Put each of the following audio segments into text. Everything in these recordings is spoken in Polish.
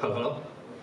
Halo, halo?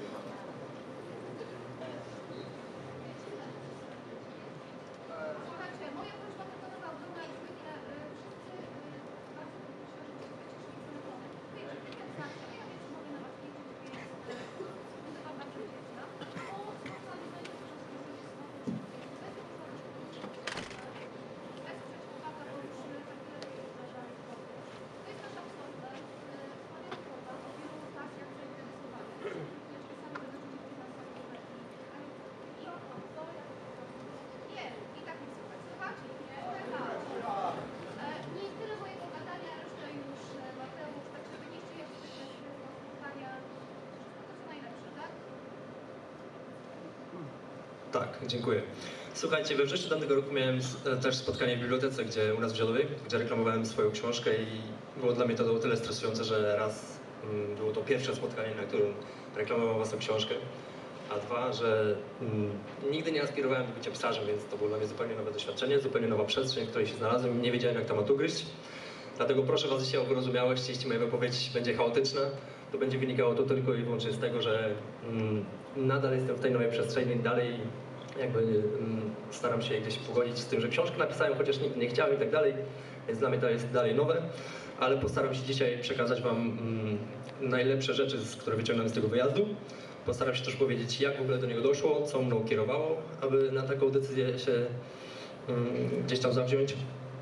Tak, dziękuję. Słuchajcie, we wrześniu tamtego roku miałem też spotkanie w bibliotece, gdzie u nas w Zielowej, gdzie reklamowałem swoją książkę i było dla mnie to o tyle stresujące, że raz było to pierwsze spotkanie, na którym reklamowałem własną książkę, a dwa, że nigdy nie aspirowałem do bycia pisarzem, więc to było dla mnie zupełnie nowe doświadczenie, zupełnie nowa przestrzeń, w której się znalazłem i nie wiedziałem, jak temat ugryźć. Dlatego proszę Was dzisiaj o wyrozumiałość, jeśli moja wypowiedź będzie chaotyczna, to będzie wynikało to tylko i wyłącznie z tego, że nadal jestem w tej nowej przestrzeni, dalej jakby staram się gdzieś pogodzić z tym, że książkę napisałem, chociaż nigdy nie chciałem i tak dalej, więc dla mnie to jest dalej nowe, ale postaram się dzisiaj przekazać Wam najlepsze rzeczy, które wyciągnąłem z tego wyjazdu. Postaram się też powiedzieć, jak w ogóle do niego doszło, co mną kierowało, aby na taką decyzję się gdzieś tam zawziąć.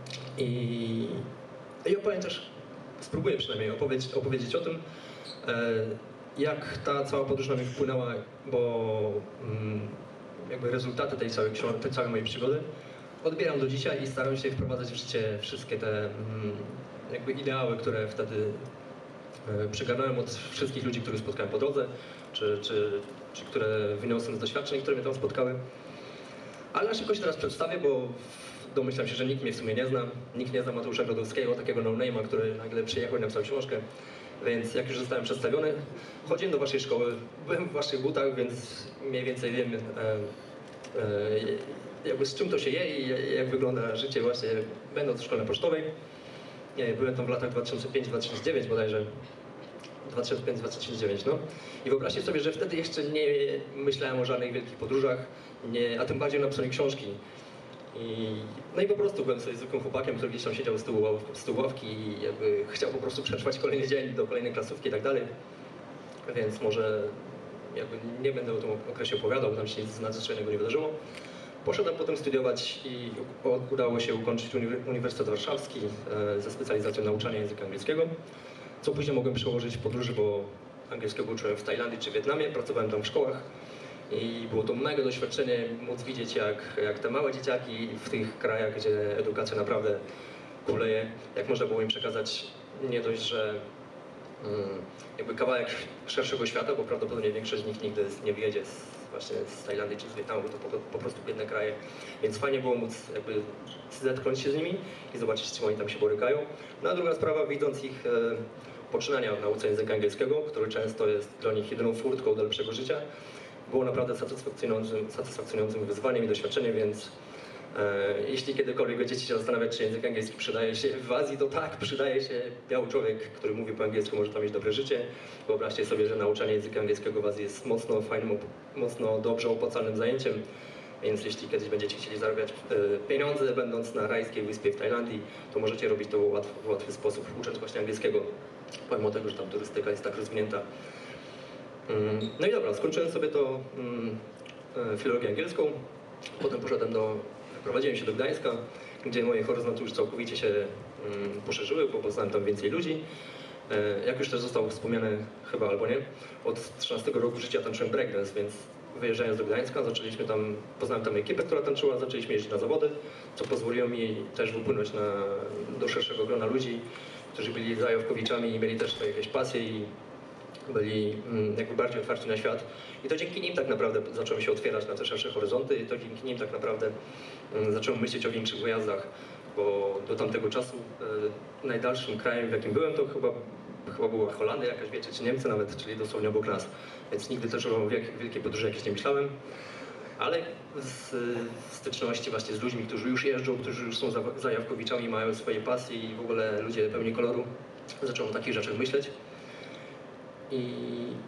I opowiem też, spróbuję przynajmniej opowiedzieć o tym, jak ta cała podróż na mnie wpłynęła, bo jakby rezultaty tej całej mojej przygody odbieram do dzisiaj i staram się wprowadzać w życie wszystkie te jakby ideały, które wtedy przygarnąłem od wszystkich ludzi, których spotkałem po drodze, czy które wyniosłem z doświadczeń, które mnie tam spotkały. Ale na szybko się teraz przedstawię, bo domyślam się, że nikt mnie w sumie nie zna. Nikt nie zna Mateusza Grodowskiego, takiego no-name'a, który nagle przyjechał i napisał książkę. Więc jak już zostałem przedstawiony, chodziłem do waszej szkoły, byłem w waszych butach, więc mniej więcej wiem jakby z czym to się je i jak wygląda życie właśnie będąc w szkole pocztowej. Byłem tam w latach 2005-2009 bodajże. 2005-2009, no. I wyobraźcie sobie, że wtedy jeszcze nie myślałem o żadnych wielkich podróżach, a tym bardziej o napisaniu książki. No i po prostu byłem sobie zwykłym chłopakiem, który gdzieś tam siedział z tyłu ławki i jakby chciał po prostu przetrwać kolejny dzień do kolejnej klasówki i tak dalej. Więc może jakby nie będę o tym okresie opowiadał, bo tam się nic nadzwyczajnego nie wydarzyło. Poszedłem potem studiować i udało się ukończyć Uniwersytet Warszawski ze specjalizacją nauczania języka angielskiego, co później mogłem przełożyć w podróży, bo angielskiego uczyłem w Tajlandii czy Wietnamie, pracowałem tam w szkołach. I było to mega doświadczenie móc widzieć, jak te małe dzieciaki w tych krajach, gdzie edukacja naprawdę kuleje, jak można było im przekazać nie dość, że jakby kawałek szerszego świata, bo prawdopodobnie większość z nich nigdy nie wyjedzie właśnie z Tajlandii czy z Wietnamu, bo to po prostu biedne kraje, więc fajnie było móc jakby zetknąć się z nimi i zobaczyć, z czym oni tam się borykają. No a druga sprawa, widząc ich poczynania w nauce języka angielskiego, który często jest dla nich jedyną furtką do lepszego życia, było naprawdę satysfakcjonującym wyzwaniem i doświadczeniem, więc jeśli kiedykolwiek będziecie się zastanawiać, czy język angielski przydaje się w Azji, to tak, przydaje się. Biały człowiek, który mówi po angielsku, może tam mieć dobre życie. Wyobraźcie sobie, że nauczanie języka angielskiego w Azji jest mocno fajnym, mocno dobrze opłacalnym zajęciem, więc jeśli kiedyś będziecie chcieli zarabiać pieniądze, będąc na rajskiej wyspie w Tajlandii, to możecie robić to w łatwy sposób, ucząc właśnie angielskiego, pomimo tego, że tam turystyka jest tak rozwinięta. No i dobra, skończyłem sobie to filologię angielską, potem prowadziłem się do Gdańska, gdzie moje horyzonty już całkowicie się poszerzyły, bo poznałem tam więcej ludzi. Jak już też zostało wspomniane, chyba albo nie, od 13 roku życia tańczyłem breakdance, więc wyjeżdżając do Gdańska, poznałem tam ekipę, która tańczyła, zaczęliśmy jeździć na zawody, co pozwoliło mi też wypłynąć do szerszego grona ludzi, którzy byli zajawkowiczami i mieli też swoje jakieś pasje i byli jakby bardziej otwarci na świat. I to dzięki nim tak naprawdę zacząłem się otwierać na te szersze horyzonty i to dzięki nim tak naprawdę zacząłem myśleć o większych wyjazdach, bo do tamtego czasu najdalszym krajem, w jakim byłem, to chyba była Holandia jakaś, wiecie, czy Niemcy nawet, czyli dosłownie obok nas. Więc nigdy też o wielkiej podróży jakieś nie myślałem. Ale z styczności właśnie z ludźmi, którzy już jeżdżą, którzy już są zajawkowiczami, mają swoje pasje i w ogóle ludzie pełni koloru, zacząłem o takich rzeczach myśleć. I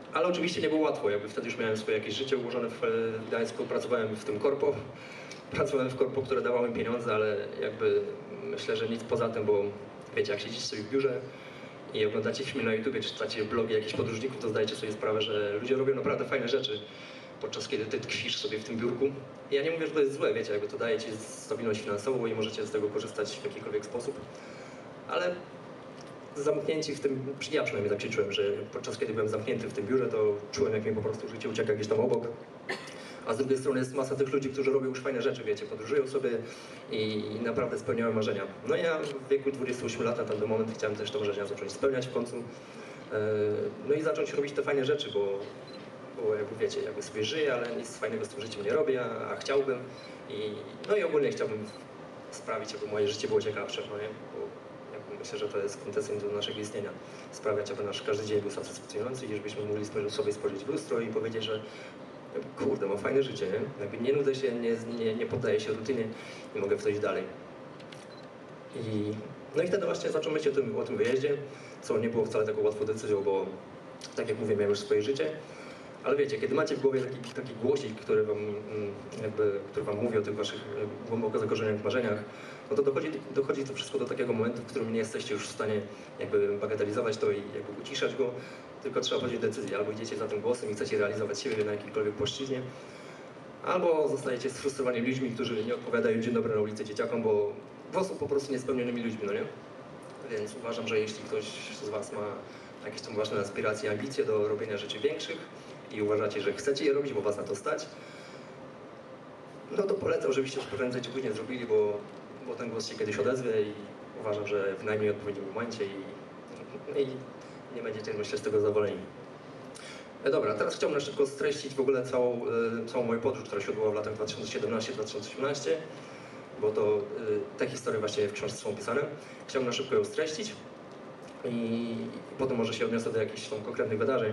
Ale oczywiście nie było łatwo, jakby wtedy już miałem swoje jakieś życie ułożone w Gdańsku, pracowałem w tym korpo. Pracowałem w korpo, które dawało mi pieniądze, ale jakby myślę, że nic poza tym, bo wiecie, jak siedzicie sobie w biurze i oglądacie filmy na YouTubie, czy czytacie blogi jakichś podróżników, to zdajecie sobie sprawę, że ludzie robią naprawdę fajne rzeczy, podczas kiedy ty tkwisz sobie w tym biurku. I ja nie mówię, że to jest złe, wiecie, jakby to daje ci stabilność finansową i możecie z tego korzystać w jakikolwiek sposób, ale zamknięci w tym, ja przynajmniej tak się czułem, że podczas kiedy byłem zamknięty w tym biurze, to czułem, jak mi po prostu życie ucieka gdzieś tam obok. A z drugiej strony jest masa tych ludzi, którzy robią już fajne rzeczy, wiecie, podróżują sobie i naprawdę spełniają marzenia. No i ja w wieku 28 lat na ten moment chciałem też te marzenia zacząć spełniać w końcu. No i zacząć robić te fajne rzeczy, bo jakby wiecie, jakby sobie żyję, ale nic fajnego z tym życiem nie robię, a chciałbym. No i ogólnie chciałbym sprawić, aby moje życie było ciekawsze, no nie? Bo jakby myślę, że to jest kwintesencją do naszego istnienia. Sprawiać, aby nasz każdy dzień był satysfakcjonujący i żebyśmy mogli sobie spojrzeć w lustro i powiedzieć, że kurde, mam fajne życie, nie? Jakby nie nudzę się, nie poddaję się rutynie i mogę wejść dalej. No i wtedy właśnie zacząłem myśleć o tym wyjeździe, co nie było wcale taką łatwą decyzją, bo tak jak mówię, miałem już swoje życie, ale wiecie, kiedy macie w głowie taki głosik, który wam mówi o tych waszych głęboko zakorzenionych marzeniach, no to dochodzi to wszystko do takiego momentu, w którym nie jesteście już w stanie jakby bagatelizować to i jakby uciszać go, tylko trzeba podjąć decyzję. Albo idziecie za tym głosem i chcecie realizować siebie na jakiejkolwiek płaszczyźnie, albo zostajecie sfrustrowani ludźmi, którzy nie odpowiadają dzień dobry na ulicy dzieciakom, bo są po prostu niespełnionymi ludźmi, no nie? Więc uważam, że jeśli ktoś z was ma jakieś tam ważne aspiracje, ambicje do robienia rzeczy większych i uważacie, że chcecie je robić, bo was na to stać, no to polecam, żebyście to prędzej czy później zrobili, bo ten głos się kiedyś odezwie i uważam, że w najmniej odpowiednim momencie i nie będziecie, myślę, z tego zadowoleni. Dobra, teraz chciałbym na szybko streścić w ogóle całą moją podróż, która się odbyła w latach 2017-2018, bo to te historie właśnie w książce są opisane. Chciałbym na szybko ją streścić i potem może się odniosę do jakichś tam konkretnych wydarzeń,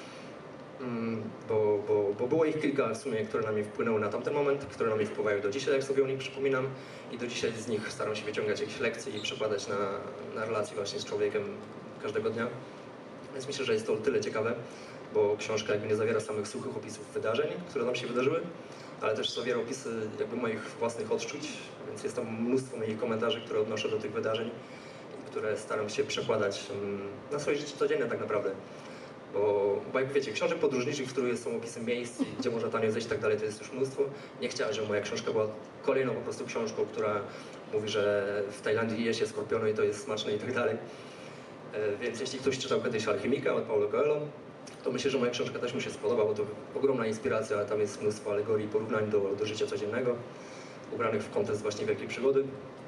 bo było ich kilka w sumie, które na mnie wpłynęły na tamten moment, które na mnie wpływają do dzisiaj, jak sobie o nich przypominam, i do dzisiaj z nich staram się wyciągać jakieś lekcje i przekładać na relacje właśnie z człowiekiem każdego dnia. Więc myślę, że jest to o tyle ciekawe, bo książka jakby nie zawiera samych suchych opisów wydarzeń, które nam się wydarzyły, ale też zawiera opisy jakby moich własnych odczuć, więc jest tam mnóstwo moich komentarzy, które odnoszę do tych wydarzeń i które staram się przekładać na swoje życie codzienne tak naprawdę. Bo jak wiecie, książek podróżniczych, w których są opisy miejsc, gdzie można tanio zejść i tak dalej, to jest już mnóstwo. Nie chciałem, żeby moja książka była kolejną po prostu książką, która mówi, że w Tajlandii je się skorpiony i to jest smaczne i tak dalej. Więc jeśli ktoś czytał kiedyś Alchemika od Paulo Coelho, to myślę, że moja książka też mu się spodoba, bo to ogromna inspiracja, ale tam jest mnóstwo alegorii i porównań do życia codziennego, ubranych w kontekst właśnie wielkiej przygody.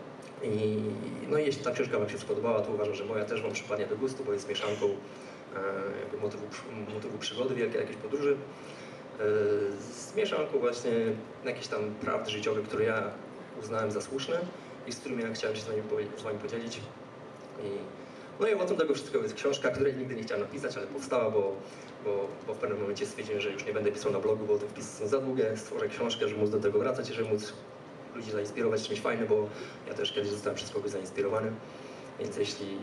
No i jeśli ta książka wam się spodobała, to uważam, że moja też wam przypadnie do gustu, bo jest mieszanką jakby motywu przygody, wielkiej jakiejś podróży, z mieszanką właśnie jakichś tam prawd życiowych, które ja uznałem za słuszne i z którymi ja chciałem się z wami podzielić. No i owocem tego wszystkiego jest książka, której nigdy nie chciałem napisać, ale powstała, bo w pewnym momencie stwierdziłem, że już nie będę pisał na blogu, bo te wpisy są za długie. Stworzę książkę, żeby móc do tego wracać i żeby móc ludzi zainspirować czymś fajnym, bo ja też kiedyś zostałem przez kogoś zainspirowany. Więc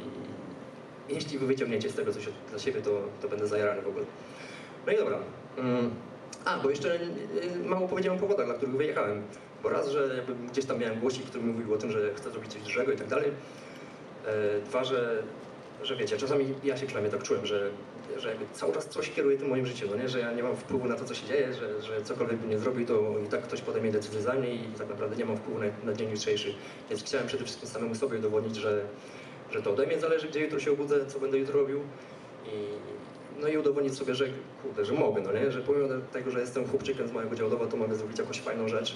jeśli wy wyciągniecie z tego coś dla siebie, to będę zajarany w ogóle. No i dobra. Bo jeszcze mało powiedziałem o powodach, dla których wyjechałem. Bo raz, że jakby gdzieś tam miałem głosik, który mówił o tym, że chcę zrobić coś dużego i tak dalej. Dwa, że wiecie, czasami ja się przynajmniej tak czułem, że jakby cały czas coś kieruje tym moim życiem, no nie? Że ja nie mam wpływu na to, co się dzieje, że cokolwiek bym nie zrobił, to i tak ktoś podejmie decyzję za mnie i tak naprawdę nie mam wpływu na dzień jutrzejszy. Więc chciałem przede wszystkim samemu sobie udowodnić, że to ode mnie zależy, gdzie jutro się obudzę, co będę jutro robił. No i udowodnić sobie, że kurde, że mogę, no nie? Że pomimo tego, że jestem chłopczykiem z małego Działdowa, to mogę zrobić jakąś fajną rzecz.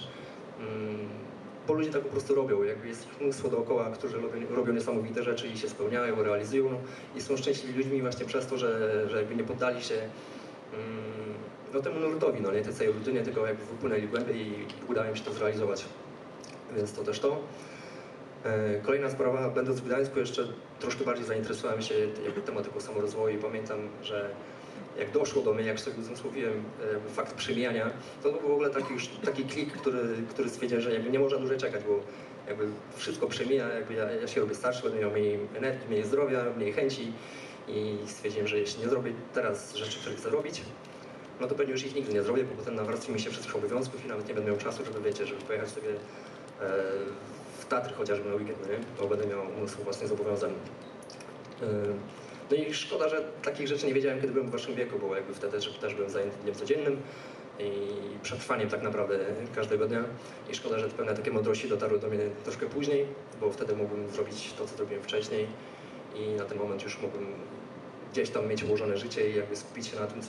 Bo ludzie tak po prostu robią, jakby jest ich mnóstwo dookoła, którzy robią niesamowite rzeczy i się spełniają, realizują i są szczęśliwi ludźmi właśnie przez to, że jakby nie poddali się temu nurtowi, no nie tej całej rutynie, tylko jakby wypłynęli głębiej i udało im się to zrealizować. Więc to też to. Kolejna sprawa, będąc w Gdańsku jeszcze troszkę bardziej zainteresowałem się jakby tematyką samorozwoju i pamiętam, że jak doszło do mnie, jak sobie uzmysłowiłem fakt przemijania, to był w ogóle taki klik, który stwierdził, że jakby nie można dłużej czekać, bo jakby wszystko przemija, jakby ja się robię starszy, będę miał mniej energii, mniej zdrowia, mniej chęci i stwierdziłem, że jeśli nie zrobię teraz rzeczy, które chcę robić, no to pewnie już ich nigdy nie zrobię, bo potem nawarstwi mi się wszystkich obowiązków i nawet nie będę miał czasu, żeby, wiecie, żeby pojechać sobie w Tatry chociażby na weekend, nie? Bo będę miał mnóstwo własnych zobowiązań. No i szkoda, że takich rzeczy nie wiedziałem, kiedy byłem w waszym wieku, bo jakby wtedy też byłem zajęty dniem codziennym i przetrwaniem tak naprawdę każdego dnia. I szkoda, że pewne takie mądrości dotarły do mnie troszkę później, bo wtedy mógłbym zrobić to, co zrobiłem wcześniej i na ten moment już mógłbym gdzieś tam mieć ułożone życie i jakby skupić się na tym,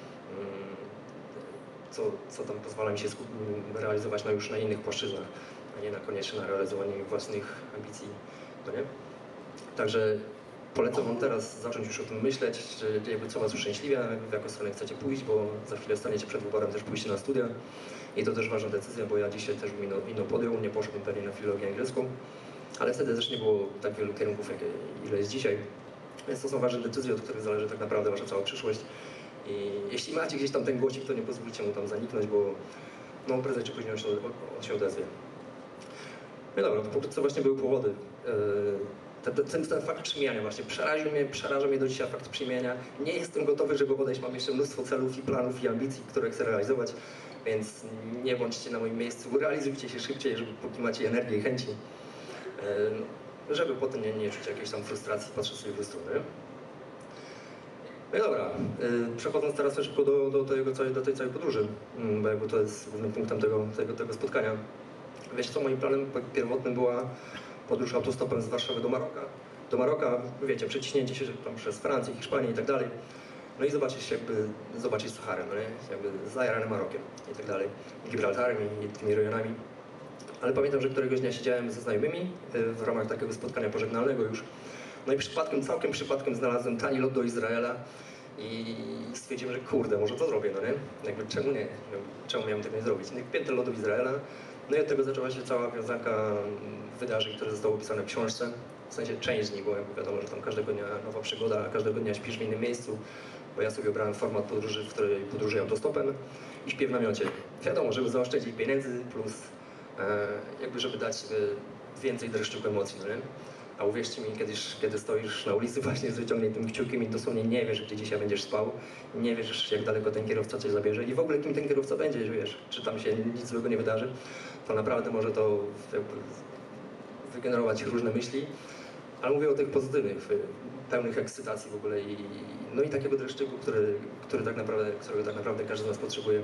co tam pozwala mi się realizować już na innych płaszczyznach, a nie koniecznie na realizowaniu własnych ambicji, no nie? Także polecam wam teraz zacząć już o tym myśleć, że jakby co was uszczęśliwia, w jaką stronę chcecie pójść, bo za chwilę staniecie przed wyborem też pójście na studia i to też ważna decyzja, bo ja dzisiaj też bym inną podjął, nie poszedłbym pewnie na filologię angielską, ale wtedy też nie było tak wielu kierunków, ile jest dzisiaj, więc to są ważne decyzje, od których zależy tak naprawdę wasza cała przyszłość. I jeśli macie gdzieś tam ten głosik, to nie pozwólcie mu tam zaniknąć, bo no prędzej czy później on się odezwie. No dobra, to pokrótce właśnie były powody. Ten fakt przemiania właśnie przeraża mnie do dzisiaj fakt przemiania. Nie jestem gotowy, żeby odejść, mam jeszcze mnóstwo celów i planów i ambicji, które chcę realizować, więc nie bądźcie na moim miejscu, realizujcie się szybciej, żeby póki macie energię i chęci, żeby potem nie czuć jakiejś tam frustracji, patrzeć sobie w lustro. No i dobra, przechodząc teraz też szybko do tej całej podróży, bo jakby to jest głównym punktem tego spotkania. Wiecie co, moim planem pierwotnym była podróż autostopem z Warszawy do Maroka, wiecie, przeciśnięcie się tam przez Francję, Hiszpanię i tak dalej. No i zobaczyć Saharę, no nie? Jakby zajarany Marokiem i tak dalej, Gibraltarem i tymi rejonami. Ale pamiętam, że któregoś dnia siedziałem ze znajomymi w ramach takiego spotkania pożegnalnego już. No i całkiem przypadkiem znalazłem tani lot do Izraela i stwierdziłem, że kurde, może to zrobię, no nie? Jakby czemu nie? Czemu miałem tego nie zrobić? Piętę lotu do Izraela, no i od tego zaczęła się cała wiązanka wydarzeń, które zostały opisane w książce. W sensie część z nich, bo jakby wiadomo, że tam każdego dnia nowa przygoda, a każdego dnia śpisz w innym miejscu, bo ja sobie wybrałem format podróży, w której podróżuję autostopem i śpię w namiocie. Wiadomo, żeby zaoszczędzić pieniędzy, plus jakby żeby dać sobie więcej dreszczyku emocji, no nie? A uwierzcie mi, kiedy stoisz na ulicy właśnie z wyciągniętym kciukiem i dosłownie nie wiesz, gdzie dzisiaj będziesz spał, nie wiesz, jak daleko ten kierowca cię zabierze i w ogóle kim ten kierowca będzie, wiesz, czy tam się nic złego nie wydarzy, to naprawdę może to wygenerować różne myśli, ale mówię o tych pozytywnych, pełnych ekscytacji w ogóle no i takiego dreszczyku, którego tak naprawdę każdy z nas potrzebuje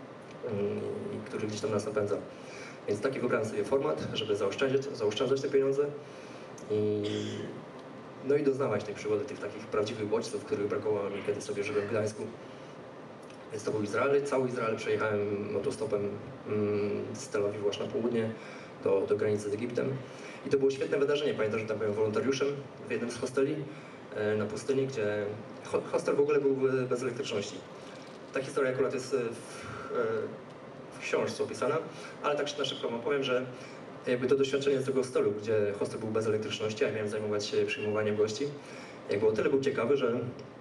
i który gdzieś tam nas napędza. Więc taki wybrałem sobie format, żeby zaoszczędzać te pieniądze no i doznawać tej przygody, tych takich prawdziwych bodźców, których brakowało mi, kiedy sobie żyłem w Gdańsku. Więc to był Izrael. Cały Izrael przejechałem autostopem z Tel Awiwu aż na południe do granicy z Egiptem. I to było świetne wydarzenie. Pamiętam, że tam byłem wolontariuszem w jednym z hosteli na pustyni, gdzie hostel w ogóle był bez elektryczności. Ta historia akurat jest w książce opisana, ale tak na szybko wam powiem, że jakby to doświadczenie z tego hostelu, gdzie hostel był bez elektryczności, a ja miałem zajmować się przyjmowaniem gości, jakby o tyle był ciekawy, że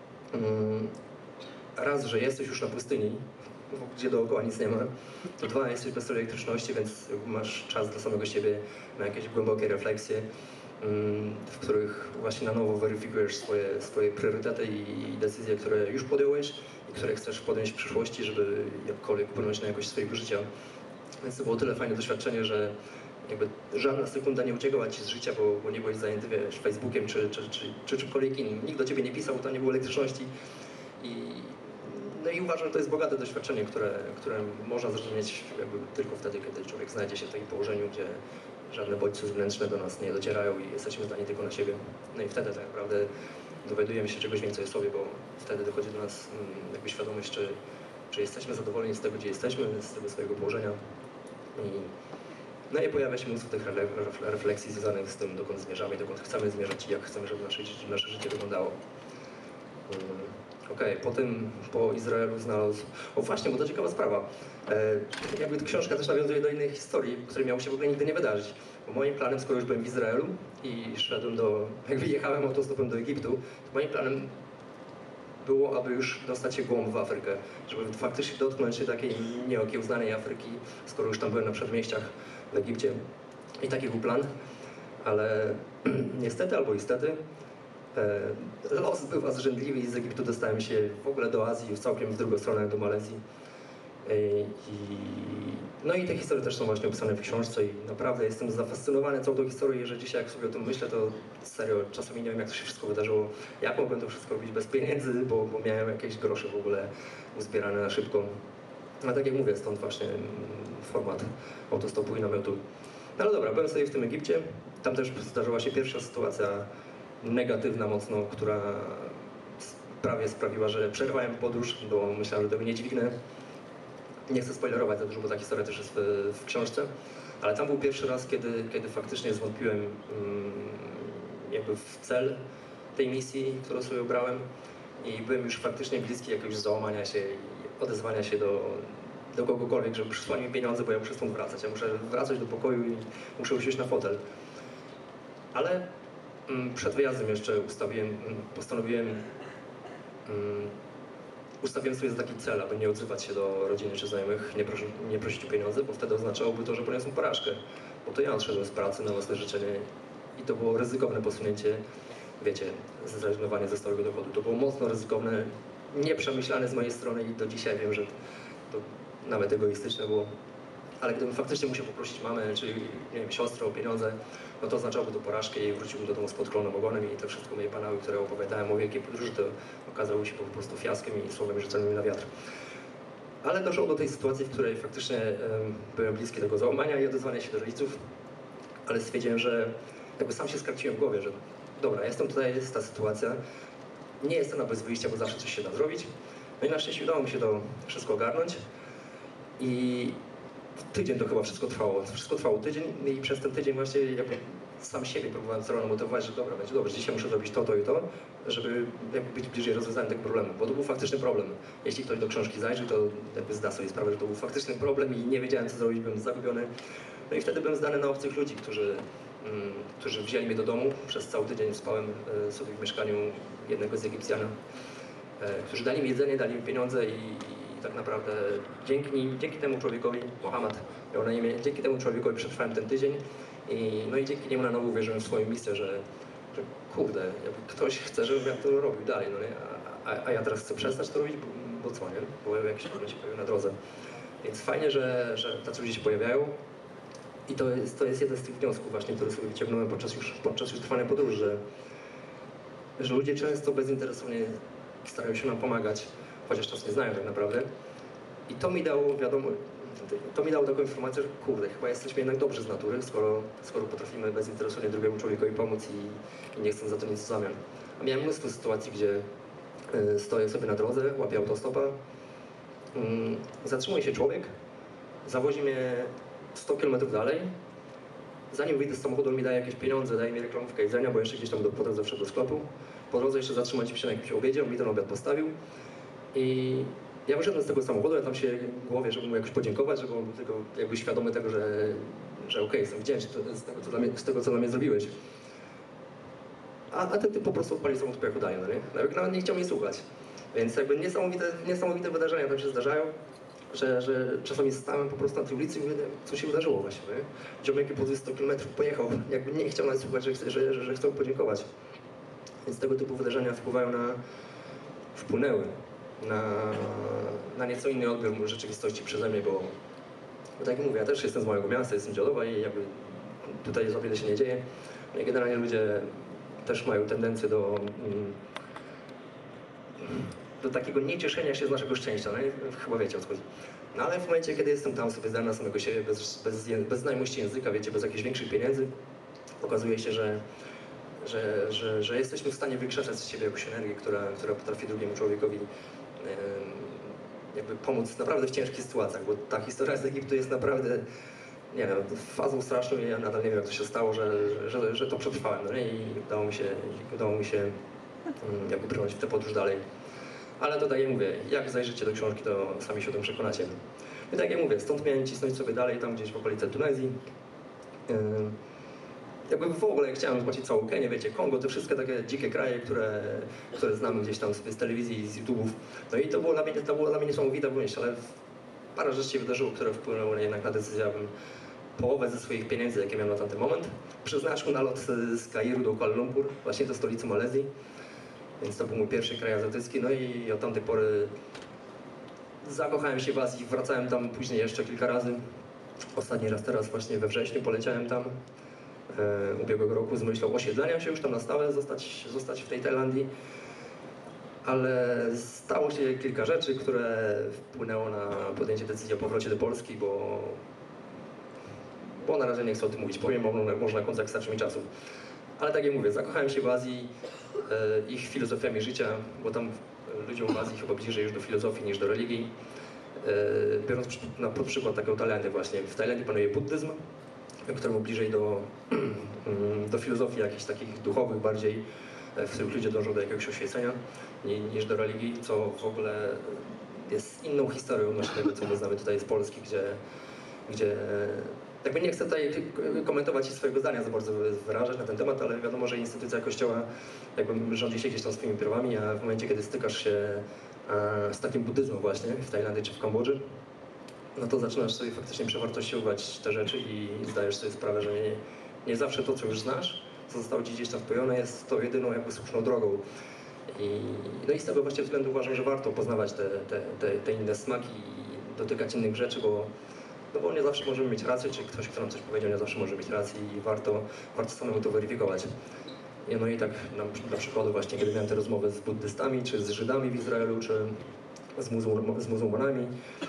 raz, że jesteś już na pustyni, gdzie dookoła nic nie ma, to dwa, jesteś bez elektryczności, więc masz czas dla samego siebie na jakieś głębokie refleksje, w których właśnie na nowo weryfikujesz swoje priorytety i decyzje, które już podjąłeś i które chcesz podjąć w przyszłości, żeby jakkolwiek wpłynąć na jakość swojego życia. Więc to było tyle fajne doświadczenie, że jakby żadna sekunda nie uciekała ci z życia, bo nie byłeś zajęty, wiesz, Facebookiem czy czymkolwiek innym. Nikt do ciebie nie pisał, tam nie było elektryczności. No i uważam, że to jest bogate doświadczenie, które można zrozumieć jakby tylko wtedy, kiedy człowiek znajdzie się w takim położeniu, gdzie żadne bodźce zewnętrzne do nas nie docierają i jesteśmy zdani tylko na siebie. No i wtedy tak naprawdę dowiadujemy się czegoś więcej o sobie, bo wtedy dochodzi do nas jakby świadomość, czy jesteśmy zadowoleni z tego, gdzie jesteśmy, z tego swojego położenia. No i pojawia się mnóstwo tych refleksji związanych z tym, dokąd zmierzamy, dokąd chcemy zmierzać i jak chcemy, żeby nasze życie wyglądało. Okej, potem po Izraelu znalazł... O właśnie, bo to ciekawa sprawa. Jakby ta książka też nawiązuje do innej historii, której miało się w ogóle nigdy nie wydarzyć. Bo moim planem, skoro już byłem w Izraelu i jakby jechałem autostopem do Egiptu, to moim planem było, aby już dostać się głąb w Afrykę, żeby faktycznie dotknąć się takiej nieokiełznanej Afryki, skoro już tam byłem na przedmieściach w Egipcie. I taki był plan, ale niestety albo istety Los bywa zrzędliwy i z Egiptu dostałem się w ogóle do Azji, całkiem w drugą stronę, do Malezji. No i te historie też są właśnie opisane w książce i naprawdę jestem zafascynowany całą tą historią, że dzisiaj jak sobie o tym myślę, to serio, czasami nie wiem jak to się wszystko wydarzyło, jak mogłem to wszystko robić bez pieniędzy, bo miałem jakieś grosze w ogóle uzbierane na szybko. No tak jak mówię, stąd właśnie format autostopu i namiotu. No ale dobra, byłem sobie w tym Egipcie, tam też zdarzyła się pierwsza sytuacja negatywna mocno, która prawie sprawiła, że przerwałem podróż, bo myślałem, że tego nie dźwignę. Nie chcę spoilerować za dużo, bo ta historia też jest w książce, ale tam był pierwszy raz, kiedy faktycznie zwątpiłem jakby w cel tej misji, którą sobie obrałem i byłem już faktycznie bliski jakiegoś załamania się i odezwania się do kogokolwiek, żeby przysłali mi pieniądze, bo ja muszę stąd wracać. Ja muszę wracać do pokoju i muszę usiąść na fotel. Ale przed wyjazdem jeszcze ustawiłem sobie za taki cel, aby nie odzywać się do rodziny czy znajomych, nie prosić o pieniądze, bo wtedy oznaczałoby to, że poniosą porażkę. Bo to ja odszedłem z pracy na własne życzenie i to było ryzykowne posunięcie, wiecie, zrezygnowanie ze stałego dochodu. To było mocno ryzykowne, nieprzemyślane z mojej strony i do dzisiaj wiem, że to nawet egoistyczne było. Ale gdybym faktycznie musiał poprosić mamę czy nie wiem, siostrę o pieniądze, no to oznaczałoby to porażkę i wróciłbym do domu z podklonym ogonem i te wszystko moje panały, które opowiadałem o wielkiej podróży, to okazały się po prostu fiaskiem i słowem rzuconymi na wiatr. Ale doszło do tej sytuacji, w której faktycznie byłem bliski tego załamania i odezwania się do rodziców, ale stwierdziłem, że jakby sam się skarciłem w głowie, że dobra, jestem tutaj, jest ta sytuacja, nie jestem na bez wyjścia, bo zawsze coś się da zrobić. No i na szczęście udało mi się to wszystko ogarnąć i tydzień to chyba wszystko trwało. Wszystko trwało tydzień i przez ten tydzień właśnie jakby sam siebie próbowałem celowo motywować, że dobra, będzie dobrze, dzisiaj muszę zrobić to i to, żeby jakby być bliżej rozwiązania tego problemu, bo to był faktyczny problem. Jeśli ktoś do książki zajrzy, to jakby zda sobie sprawę, że to był faktyczny problem i nie wiedziałem co zrobić, byłem zagubiony. No i wtedy byłem zdany na obcych ludzi, którzy wzięli mnie do domu. Przez cały tydzień spałem sobie w mieszkaniu jednego z Egipcjanów, którzy dali mi jedzenie, dali mi pieniądze i tak naprawdę dzięki temu człowiekowi, Mohamed miał na imię, dzięki temu człowiekowi przetrwałem ten tydzień no i dzięki niemu na nowo uwierzyłem w swoją misję, że kurde, jakby ktoś chce, żebym ja to robił dalej, no nie? A ja teraz chcę przestać to robić, bo co, nie? Bo jakiś problem się pojawił na drodze. Więc fajnie, że tacy ludzie się pojawiają i to jest jeden z tych wniosków właśnie, który sobie wyciągnąłem podczas już trwania podróży, że ludzie często bezinteresownie starają się nam pomagać, chociaż czas nie znają tak naprawdę. I to mi dało, taką informację, że kurde, chyba jesteśmy jednak dobrzy z natury, skoro potrafimy bezinteresownie drugiemu człowiekowi pomóc i nie chcąc za to nic w zamian. A miałem mnóstwo sytuacji, gdzie stoję sobie na drodze, łapię autostopa, zatrzymuje się człowiek, zawozi mnie 100 km dalej, zanim wyjdę z samochodu, on mi daje jakieś pieniądze, daje mi reklamówkę jedzenia, bo jeszcze gdzieś tam po drodze wszedł do sklepu. Po drodze jeszcze zatrzymać się na jakimś obiedzie, on mi ten obiad postawił. I ja wyszedłem z tego samochodu, ja tam się głowię, żeby mu jakoś podziękować, żeby on był tylko jakby świadomy tego, że okej, jestem wdzięczny z tego, co dla mnie zrobiłeś. A ten typ po prostu odpalił samochód pojechał dalej, no nie? Nawet nie chciał mnie słuchać. Więc jakby niesamowite wydarzenia tam się zdarzają, że czasami stałem po prostu na tej ulicy i mówię, co się wydarzyło właśnie, nie? Ziomek po 100 km pojechał, jakby nie chciał nas słuchać, że chcą podziękować. Więc tego typu wydarzenia wpłynęły na nieco inny odbiór rzeczywistości przeze mnie, bo tak jak mówię, ja też jestem z małego miasta, jestem z Działdowa i jakby tutaj za wiele się nie dzieje. No i generalnie ludzie też mają tendencję do takiego niecieszenia się z naszego szczęścia, no chyba wiecie o co chodzi. No ale w momencie, kiedy jestem tam sobie zdany na samego siebie, bez znajomości języka, wiecie, bez jakichś większych pieniędzy, okazuje się, że jesteśmy w stanie wykrzesać z siebie jakąś energię, która potrafi drugiemu człowiekowi jakby pomóc naprawdę w ciężkich sytuacjach, bo ta historia z Egiptu jest naprawdę, nie wiem, fazą straszną i ja nadal nie wiem jak to się stało, że to przetrwałem, no nie? I udało mi się jakby brnąć w tę podróż dalej. Ale to tak jak mówię, jak zajrzycie do książki, to sami się o tym przekonacie. I tak jak mówię, stąd miałem cisnąć sobie dalej, tam gdzieś w okolicy Tunezji. Jakby w ogóle chciałem zobaczyć całą Kenię, wiecie, Kongo, te wszystkie takie dzikie kraje, które znamy gdzieś tam sobie z telewizji i z YouTube'ów. No i to było dla mnie niesamowita myśl, ale parę rzeczy się wydarzyło, które wpłynęły jednak na decyzję, abym połowę ze swoich pieniędzy, jakie miałem na tamten moment, przeznaczył na lot z Kairu do Kuala Lumpur, właśnie do stolicy Malezji. Więc to był mój pierwszy kraj azjatycki, no i od tamtej pory zakochałem się w Azji, wracałem tam później jeszcze kilka razy. Ostatni raz teraz właśnie we wrześniu poleciałem tam ubiegłego roku z myślą osiedlenia się już tam na stałe, zostać w tej Tajlandii. Ale stało się kilka rzeczy, które wpłynęło na podjęcie decyzji o powrocie do Polski, bo na razie nie chcę o tym mówić, powiem może na końcu, jak starczy mi czasu. Ale tak jak mówię, zakochałem się w Azji, ich filozofiami życia, bo tam ludziom w Azji chyba bliżej już do filozofii niż do religii. Biorąc pod przykład taką Tajlandię właśnie, w Tajlandii panuje buddyzm, któremu bliżej do filozofii jakichś takich duchowych bardziej, w których ludzie dążą do jakiegoś oświecenia niż do religii, co w ogóle jest inną historią odnośnie tego, co my znamy tutaj z Polski, gdzie jakby nie chcę tutaj komentować i swojego zdania za bardzo wyrażać na ten temat, ale wiadomo, że instytucja Kościoła jakby rządzi się gdzieś tam swoimi prawami, a w momencie, kiedy stykasz się z takim buddyzmem właśnie w Tajlandii czy w Kambodży, no to zaczynasz sobie faktycznie przewartościować te rzeczy i zdajesz sobie sprawę, że nie zawsze to, co już znasz, co zostało ci gdzieś tam wpojone, jest to jedyną jakby słuszną drogą. No i z tego właśnie względu uważam, że warto poznawać te inne smaki i dotykać innych rzeczy, bo nie zawsze możemy mieć rację, czy ktoś, kto nam coś powiedział, nie zawsze może mieć rację i warto samemu to weryfikować. No i tak na przykładu właśnie, kiedy miałem te rozmowy z buddystami, czy z Żydami w Izraelu, czy z muzułmanami,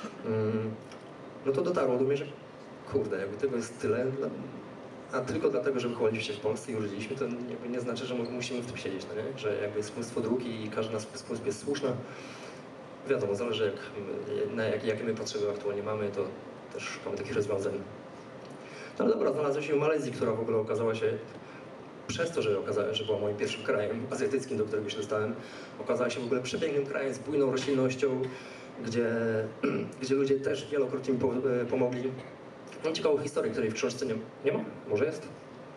no to dotarło do mnie, że kurde, jakby tego jest tyle, a tylko dlatego, że wychowaliśmy się w Polsce i urodziliśmy, to nie znaczy, że musimy w tym siedzieć, no nie? Że jakby jest mnóstwo dróg i każdy na swój sposób jest słuszna. Wiadomo, zależy jakie my potrzeby aktualnie mamy, to też szukamy takich rozwiązań. No ale dobra, znalazłem się w Malezji, która w ogóle okazała się, przez to, że była moim pierwszym krajem azjatyckim, do którego się dostałem, okazała się w ogóle przepięknym krajem z bujną roślinnością, gdzie ludzie też wielokrotnie mi pomogli. Mam ciekawą historię, której w książce nie ma? Może jest?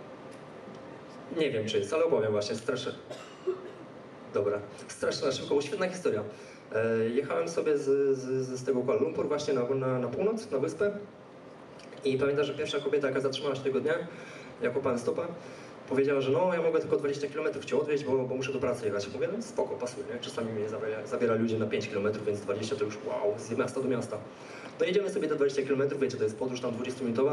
Nie wiem, czy jest, ale opowiem właśnie, straszę. Dobra, strasznie na szybko, bo świetna historia. Jechałem sobie z tego Kuala Lumpur właśnie na północ, na wyspę i pamiętam, że pierwsza kobieta, jaka zatrzymała się tego dnia, jako pan stopa, powiedziała, że no, ja mogę tylko 20 km cię odwieźć, bo muszę do pracy jechać. Mówię, no spoko, pasuje, nie? Czasami mnie zabiera ludzie na 5 km, więc 20 to już wow, z miasta do miasta. No jedziemy sobie do 20 km, wiecie, to jest podróż tam 20-minutowa.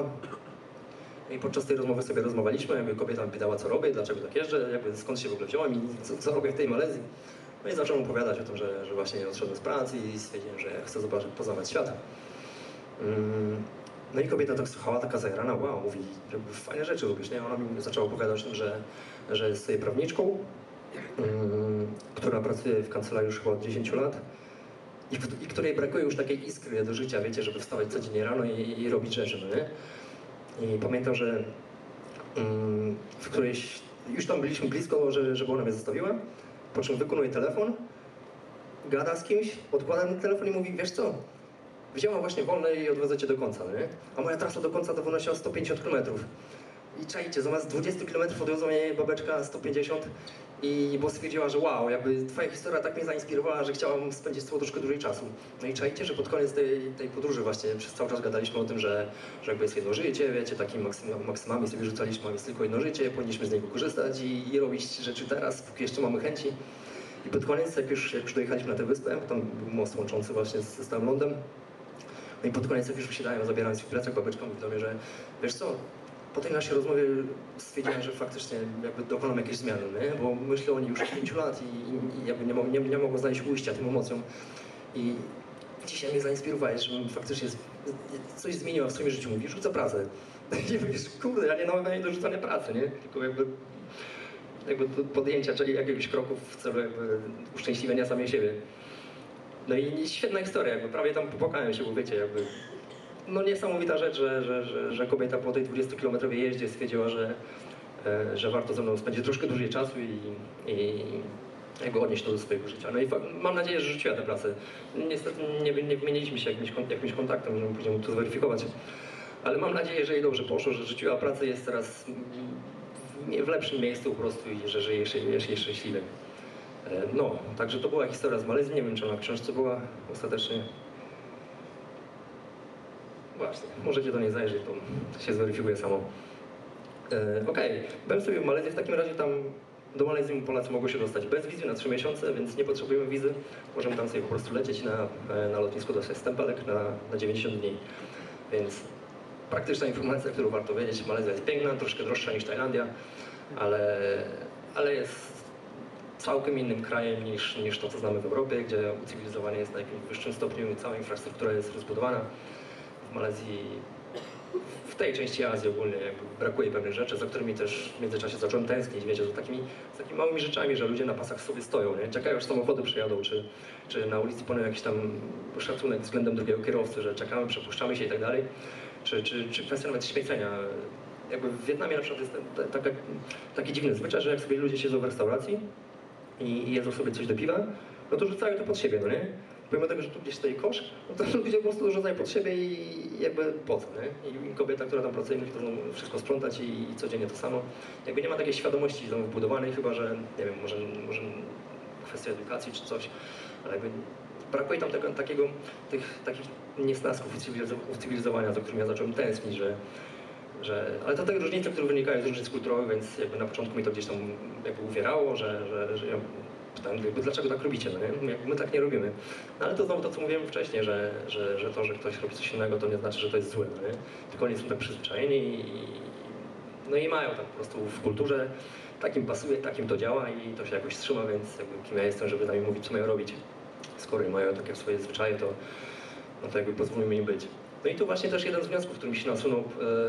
I podczas tej rozmowy sobie rozmawialiśmy, jakby kobieta mi pytała, co robię, dlaczego tak jeżdżę, jakby skąd się w ogóle wziąłem i co robię w tej Malezji. No i zacząłem opowiadać o tym, że właśnie odszedłem z pracy i stwierdziłem, że chcę poznawać świat. No i kobieta tak słuchała, taka zajarana, wow, mówi, że fajne rzeczy robisz, nie? Ona mi zaczęła opowiadać o tym, że jest sobie prawniczką, która pracuje w kancelarii już chyba od 10 lat i której brakuje już takiej iskry do życia, wiecie, żeby wstawać codziennie rano i robić rzeczy, no nie? I pamiętam, że w którejś, już tam byliśmy blisko, żeby ona mnie zostawiła, po czym wykonuje telefon, gada z kimś, odkłada mi telefon i mówi, wiesz co, wzięłam właśnie wolne i odwiozę cię do końca, nie? A moja trasa do końca to wynosiła 150 km. I czajcie, zamiast 20 km odwiozła mnie babeczka 150 bo stwierdziła, że wow, jakby twoja historia tak mnie zainspirowała, że chciałam spędzić z tobą troszkę dłużej czasu. No i czajcie, że pod koniec tej podróży właśnie przez cały czas gadaliśmy o tym, że jakby jest jedno życie, wiecie, takimi maksymami sobie rzucaliśmy, jest tylko jedno życie, powinniśmy z niego korzystać i robić rzeczy teraz, póki jeszcze mamy chęci. I pod koniec, jak już dojechaliśmy na tę wyspę, tam był most łączący właśnie z całym lądem, no i pod koniec, jak już wysiadałem, zabierałem swój plecak, babeczka mówi do mnie, że wiesz co, po tej naszej rozmowie stwierdziłem, że faktycznie jakby dokonam jakieś zmiany, nie? Bo myślę o niej już od 5 lat i jakby nie mogą znaleźć ujścia tym emocjom. I dzisiaj mnie zainspirowałeś, żebym faktycznie coś zmieniła w swoim życiu. Mówi, rzucę pracę. I mówisz, kurde, ja nie namawiam do rzucania pracy, nie? Tylko jakby do podjęcia czyli jakiegoś kroku w celu jakby uszczęśliwienia samej siebie. No i świetna historia, jakby prawie tam popłakałem się, bo wiecie, jakby no niesamowita rzecz, że kobieta po tej 20-kilometrowej jeździe stwierdziła, że warto ze mną spędzić troszkę dłużej czasu i jakby odnieść to do swojego życia. No i mam nadzieję, że rzuciła tę pracę. Niestety nie wymieniliśmy się jakimś kontaktem, żebym później mógł to zweryfikować. Ale mam nadzieję, że jej dobrze poszło, że rzuciła pracę, jest teraz w lepszym miejscu po prostu i że żyje jeszcze szczęśliwy. No, także to była historia z Malezji. Nie wiem, czy ona w książce była ostatecznie. Właśnie. właśnie, możecie do niej zajrzeć, to się zweryfikuje samo. Okej, byłem sobie w Malezji, w takim razie tam do Malezji Polacy mogą się dostać bez wizy na 3 miesiące, więc nie potrzebujemy wizy. Możemy tam sobie po prostu lecieć na lotnisku, dostać stempelek na 90 dni. Więc praktyczna informacja, którą warto wiedzieć, Malezja jest piękna, troszkę droższa niż Tajlandia, ale jest całkiem innym krajem niż to, co znamy w Europie, gdzie ucywilizowanie jest na jakimś wyższym stopniu i cała infrastruktura jest rozbudowana. W Malezji, w tej części Azji ogólnie brakuje pewnych rzeczy, za którymi też w międzyczasie zacząłem tęsknić, wiecie, z takimi małymi rzeczami, że ludzie na pasach sobie stoją, nie? Czekają, aż samochody przyjadą, czy na ulicy płynie jakiś tam szacunek względem drugiego kierowcy, że czekamy, przepuszczamy się i tak dalej, czy kwestia nawet śmiecenia. Jakby w Wietnamie na przykład jest taki dziwny zwyczaj, że jak sobie ludzie siedzą w restauracji i jedzą sobie coś do piwa, no to rzucają to pod siebie, no nie? Pomimo tego, że tu gdzieś stoi kosz, no to ludzie po prostu rzucają pod siebie i jakby po co, nie? I kobieta, która tam pracuje, musi to wszystko sprzątać i codziennie to samo. Jakby nie ma takiej świadomości wbudowanej, chyba że, nie wiem, może kwestia edukacji czy coś, ale jakby brakuje tam takich niesnasków ucywilizowania, za którym ja zacząłem tęsknić, ale to te różnice, które wynikają z różnic kulturowych, więc jakby na początku mi to gdzieś tam jakby uwierało, że ja pytałem, dlaczego tak robicie, no nie? My tak nie robimy. No ale to znowu to, co mówiłem wcześniej, że to, że ktoś robi coś innego, to nie znaczy, że to jest złe, no nie? Tylko oni są tak przyzwyczajeni i mają tak po prostu w kulturze, takim pasuje, takim to działa i to się jakoś trzyma, więc jakby kim ja jestem, żeby nami mówić, co mają robić. Skoro mają takie swoje zwyczaje, to jakby pozwólmy im być. No i tu właśnie też jeden z wniosków, który mi się nasunął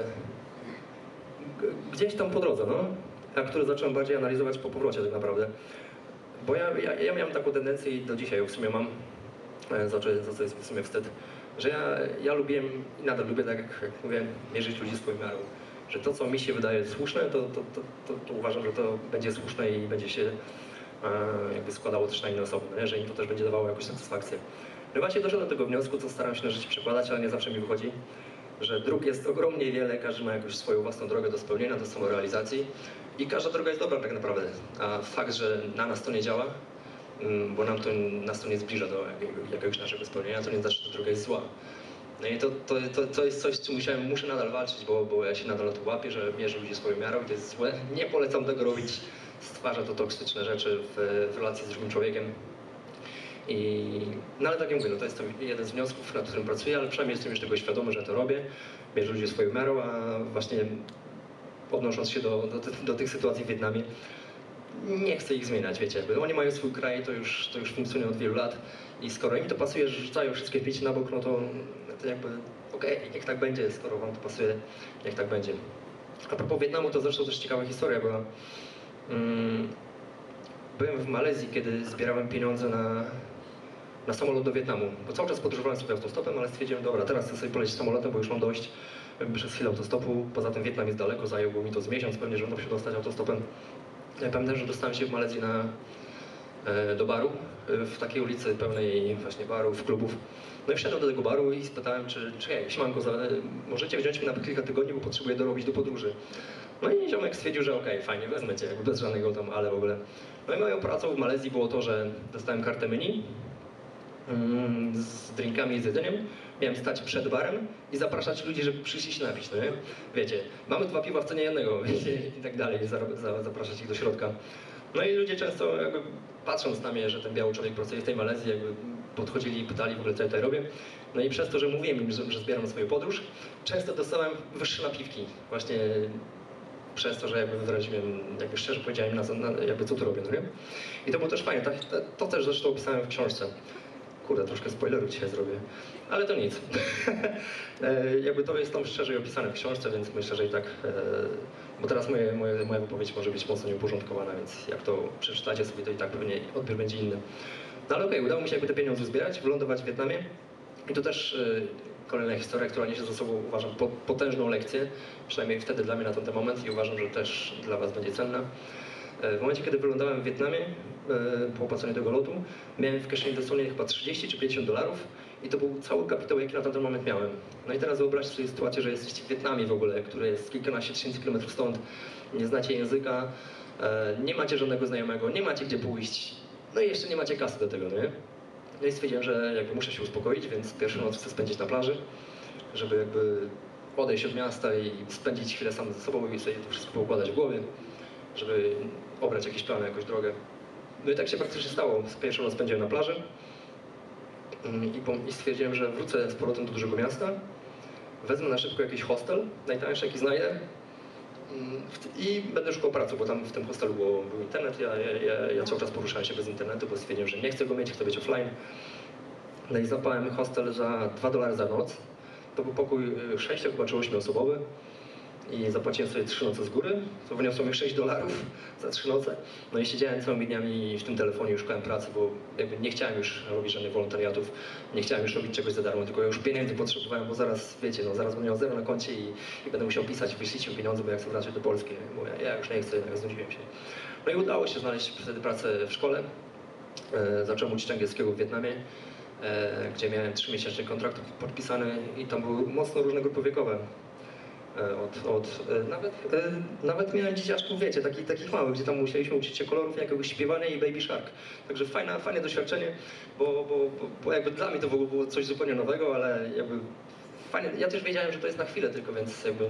gdzieś tam po drodze, no, a który zacząłem bardziej analizować po powrocie tak naprawdę. Bo ja miałem taką tendencję i do dzisiaj ją w sumie mam, za co jest w sumie wstyd, że ja lubiłem i nadal lubię, tak jak mówię, mierzyć ludzi swoją miarą. Że to, co mi się wydaje słuszne, to uważam, że to będzie słuszne i będzie się jakby składało też na inne osoby, no, że im to też będzie dawało jakąś satysfakcję. No właśnie doszedłem do tego wniosku, co staram się na życie przekładać, ale nie zawsze mi wychodzi, że dróg jest ogromnie wiele, każdy ma jakąś swoją własną drogę do spełnienia, do samorealizacji i każda droga jest dobra tak naprawdę. A fakt, że na nas to nie działa, bo nas to nie zbliża do jakiegoś naszego spełnienia, to nie znaczy, że ta droga jest zła. No i to jest coś, z czym muszę nadal walczyć, bo ja się nadal o to łapię, że mierzę ludzi swoją miarą i to jest złe. Nie polecam tego robić, stwarza to toksyczne rzeczy w relacji z drugim człowiekiem. No ale tak jak mówię, no to jest to jeden z wniosków, nad którym pracuję, ale przynajmniej jestem już tego świadomy, że to robię, mierzę ludzi swoją miarą, a właśnie odnosząc się do tych sytuacji w Wietnamie, nie chcę ich zmieniać, wiecie, jakby oni mają swój kraj, to już funkcjonuje od wielu lat i skoro im to pasuje, że rzucają wszystkie pięci na bok, no to jakby okej, niech tak będzie, skoro wam to pasuje, niech tak będzie. A propos Wietnamu, to zresztą też ciekawa historia była. Byłem w Malezji, kiedy zbierałem pieniądze na samolot do Wietnamu, bo cały czas podróżowałem sobie autostopem, ale stwierdziłem, dobra, teraz chcę sobie polecieć samolotem, bo już mam dość przez chwilę autostopu, poza tym Wietnam jest daleko, zajęło mi to z miesiąc pewnie, żebym tam się dostać autostopem. Ja pamiętam, że dostałem się w Malezji do baru, w takiej ulicy pełnej właśnie barów, klubów. No i wszedłem do tego baru i spytałem, czy hej, siemanko, możecie wziąć mnie na kilka tygodni, bo potrzebuję dorobić do podróży. No i ziomek stwierdził, że okej, fajnie, wezmę cię, jakby bez żadnego tam ale w ogóle. No i moją pracą w Malezji było to, że dostałem kartę menu z drinkami i z jedzeniem. Miałem stać przed barem i zapraszać ludzi, żeby przyszli się napić, no nie? Wiecie, mamy 2 piwa w cenie jednego, wiecie, i tak dalej, zapraszać ich do środka. No i ludzie często jakby patrząc na mnie, że ten biały człowiek pracuje w tej Malezji, jakby podchodzili i pytali w ogóle, co ja tutaj robię. No i przez to, że mówiłem im, że zbieram swoją podróż, często dostałem wyższe napiwki. Właśnie przez to, że jakby wyraziłem, jakby szczerze powiedziałem, jakby co tu robię, no nie? I to było też fajne, to też zresztą opisałem w książce. Kurde, troszkę spoilerów dzisiaj zrobię, ale to nic. Jakby to jest tam szerzej opisane w książce, więc myślę, że i tak, bo teraz moja wypowiedź może być mocno nieuporządkowana, więc jak to przeczytacie sobie, to i tak pewnie odbiór będzie inny. No ale okej, udało mi się jakby te pieniądze zbierać, wylądować w Wietnamie i to też kolejna historia, która niesie za sobą, uważam, potężną lekcję, przynajmniej wtedy dla mnie na ten moment i uważam, że też dla was będzie cenna. W momencie, kiedy wylądowałem w Wietnamie, po opłaceniu tego lotu, miałem w kieszeni dosłownie chyba 30 czy 50 dolarów i to był cały kapitał, jaki na ten moment miałem. No i teraz wyobraźcie sobie sytuację, że jesteście w Wietnamie w ogóle, który jest kilkanaście tysięcy kilometrów stąd, nie znacie języka, nie macie żadnego znajomego, nie macie gdzie pójść, no i jeszcze nie macie kasy do tego, nie? No i stwierdziłem, że jakby muszę się uspokoić, więc pierwszą noc chcę spędzić na plaży żeby jakby odejść od miasta i spędzić chwilę sam ze sobą i sobie to wszystko poukładać w głowie, żeby obrać jakieś plany, jakąś drogę. No i tak się praktycznie stało. Pierwszą noc spędziłem na plaży i stwierdziłem, że wrócę z powrotem do dużego miasta, wezmę na szybko jakiś hostel, najtańszy jaki znajdę i będę szukał pracy, bo tam w tym hostelu był internet. Ja cały czas poruszałem się bez internetu, bo stwierdziłem, że nie chcę go mieć, chcę być offline. No i zapałem hostel za $2 za noc. To był pokój 6 chyba czy 8 osobowy i zapłaciłem sobie 3 noce z góry, to wyniosło mi $6 za 3 noce. No i siedziałem całymi dniami w tym telefonie i szukałem pracy, bo jakby nie chciałem już robić żadnych wolontariatów, nie chciałem już robić czegoś za darmo, tylko ja już pieniędzy potrzebowałem, bo zaraz, wiecie, no zaraz będę miał zero na koncie i będę musiał pisać, wyślijcie mi pieniądze, bo jak chcę wracać do Polski, bo ja już nie chcę, ja znudziłem się. No i udało się znaleźć wtedy pracę w szkole. Zacząłem uczyć angielskiego w Wietnamie, gdzie miałem 3-miesięczny kontrakt podpisany i tam były mocno różne grupy wiekowe. Nawet miałem dzieciaczków, wiecie, takich małych, gdzie tam musieliśmy uczyć się kolorów, jakiegoś śpiewania i Baby Shark. Także fajne doświadczenie, bo jakby dla mnie to w ogóle było coś zupełnie nowego, ale jakby fajne. Ja też wiedziałem, że to jest na chwilę tylko, więc jakby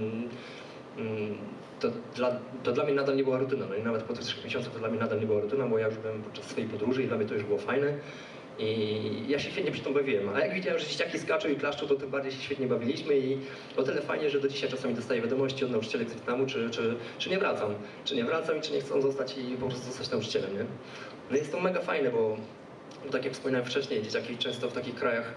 to dla mnie nadal nie była rutyna. No i nawet po tych 3 miesiącach to dla mnie nadal nie była rutyna, bo ja już byłem podczas swojej podróży i dla mnie to już było fajne. I ja się świetnie przy tym bawiłem, a jak widziałem, że dzieciaki skaczą i klaszczą, to tym bardziej się świetnie bawiliśmy i o tyle fajnie, że do dzisiaj czasami dostaję wiadomości od nauczycielek z Wietnamu, czy nie wracam, i czy nie chcą zostać i po prostu zostać nauczycielem, nie? No jest to mega fajne, bo tak jak wspominałem wcześniej, dzieciaki często w takich krajach,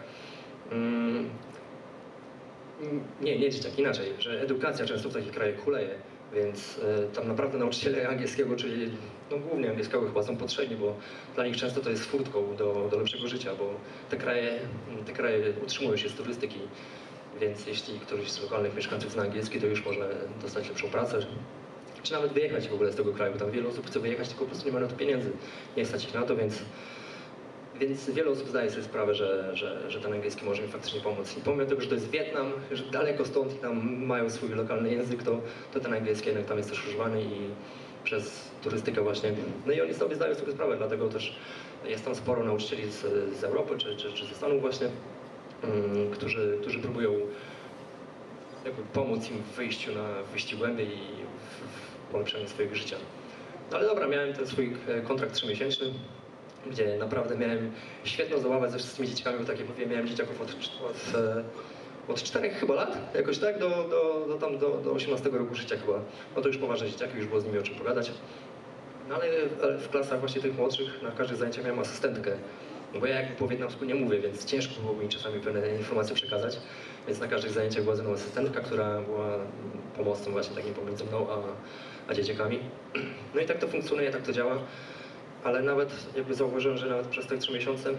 nie dzieciaki, inaczej, że edukacja często w takich krajach kuleje. Więc tam naprawdę nauczyciele angielskiego, czyli no, głównie angielskiego chyba są potrzebni, bo dla nich często to jest furtką do lepszego życia, bo te kraje utrzymują się z turystyki, więc jeśli któryś z lokalnych mieszkańców zna angielski, to już może dostać lepszą pracę, czy nawet wyjechać w ogóle z tego kraju, bo tam wiele osób chce wyjechać, tylko po prostu nie ma na to pieniędzy, nie stać ich na to, więc wiele osób zdaje sobie sprawę, że ten angielski może mi faktycznie pomóc. I pomimo tego, że to jest Wietnam, że daleko stąd i tam mają swój lokalny język, to ten angielski jednak tam jest też używany i przez turystykę właśnie. No i oni sobie zdają sobie sprawę, dlatego też jest tam sporo nauczycieli z Europy czy ze Stanów właśnie, którzy próbują jakby pomóc im w wyjściu głębiej i w polepszeniu swojego życia. No ale dobra, miałem ten swój kontrakt 3-miesięczny, gdzie naprawdę miałem świetną zabawę ze wszystkimi dzieciakami, bo tak jak mówiłem, miałem dzieciaków od 4 chyba lat, jakoś tak, do 18 roku życia chyba. No to już poważne dzieciaki, już było z nimi o czym pogadać. No ale w klasach właśnie tych młodszych, na każdych zajęciach miałem asystentkę. No bo ja jakby po wietnamsku nie mówię, więc ciężko było mi czasami pewne informacje przekazać. Więc na każdych zajęciach była ze mną asystentka, która była pomocą właśnie takim pomiędzy mną a dzieciakami. No i tak to funkcjonuje, tak to działa. Ale nawet jakby zauważyłem, że nawet przez te 3 miesiące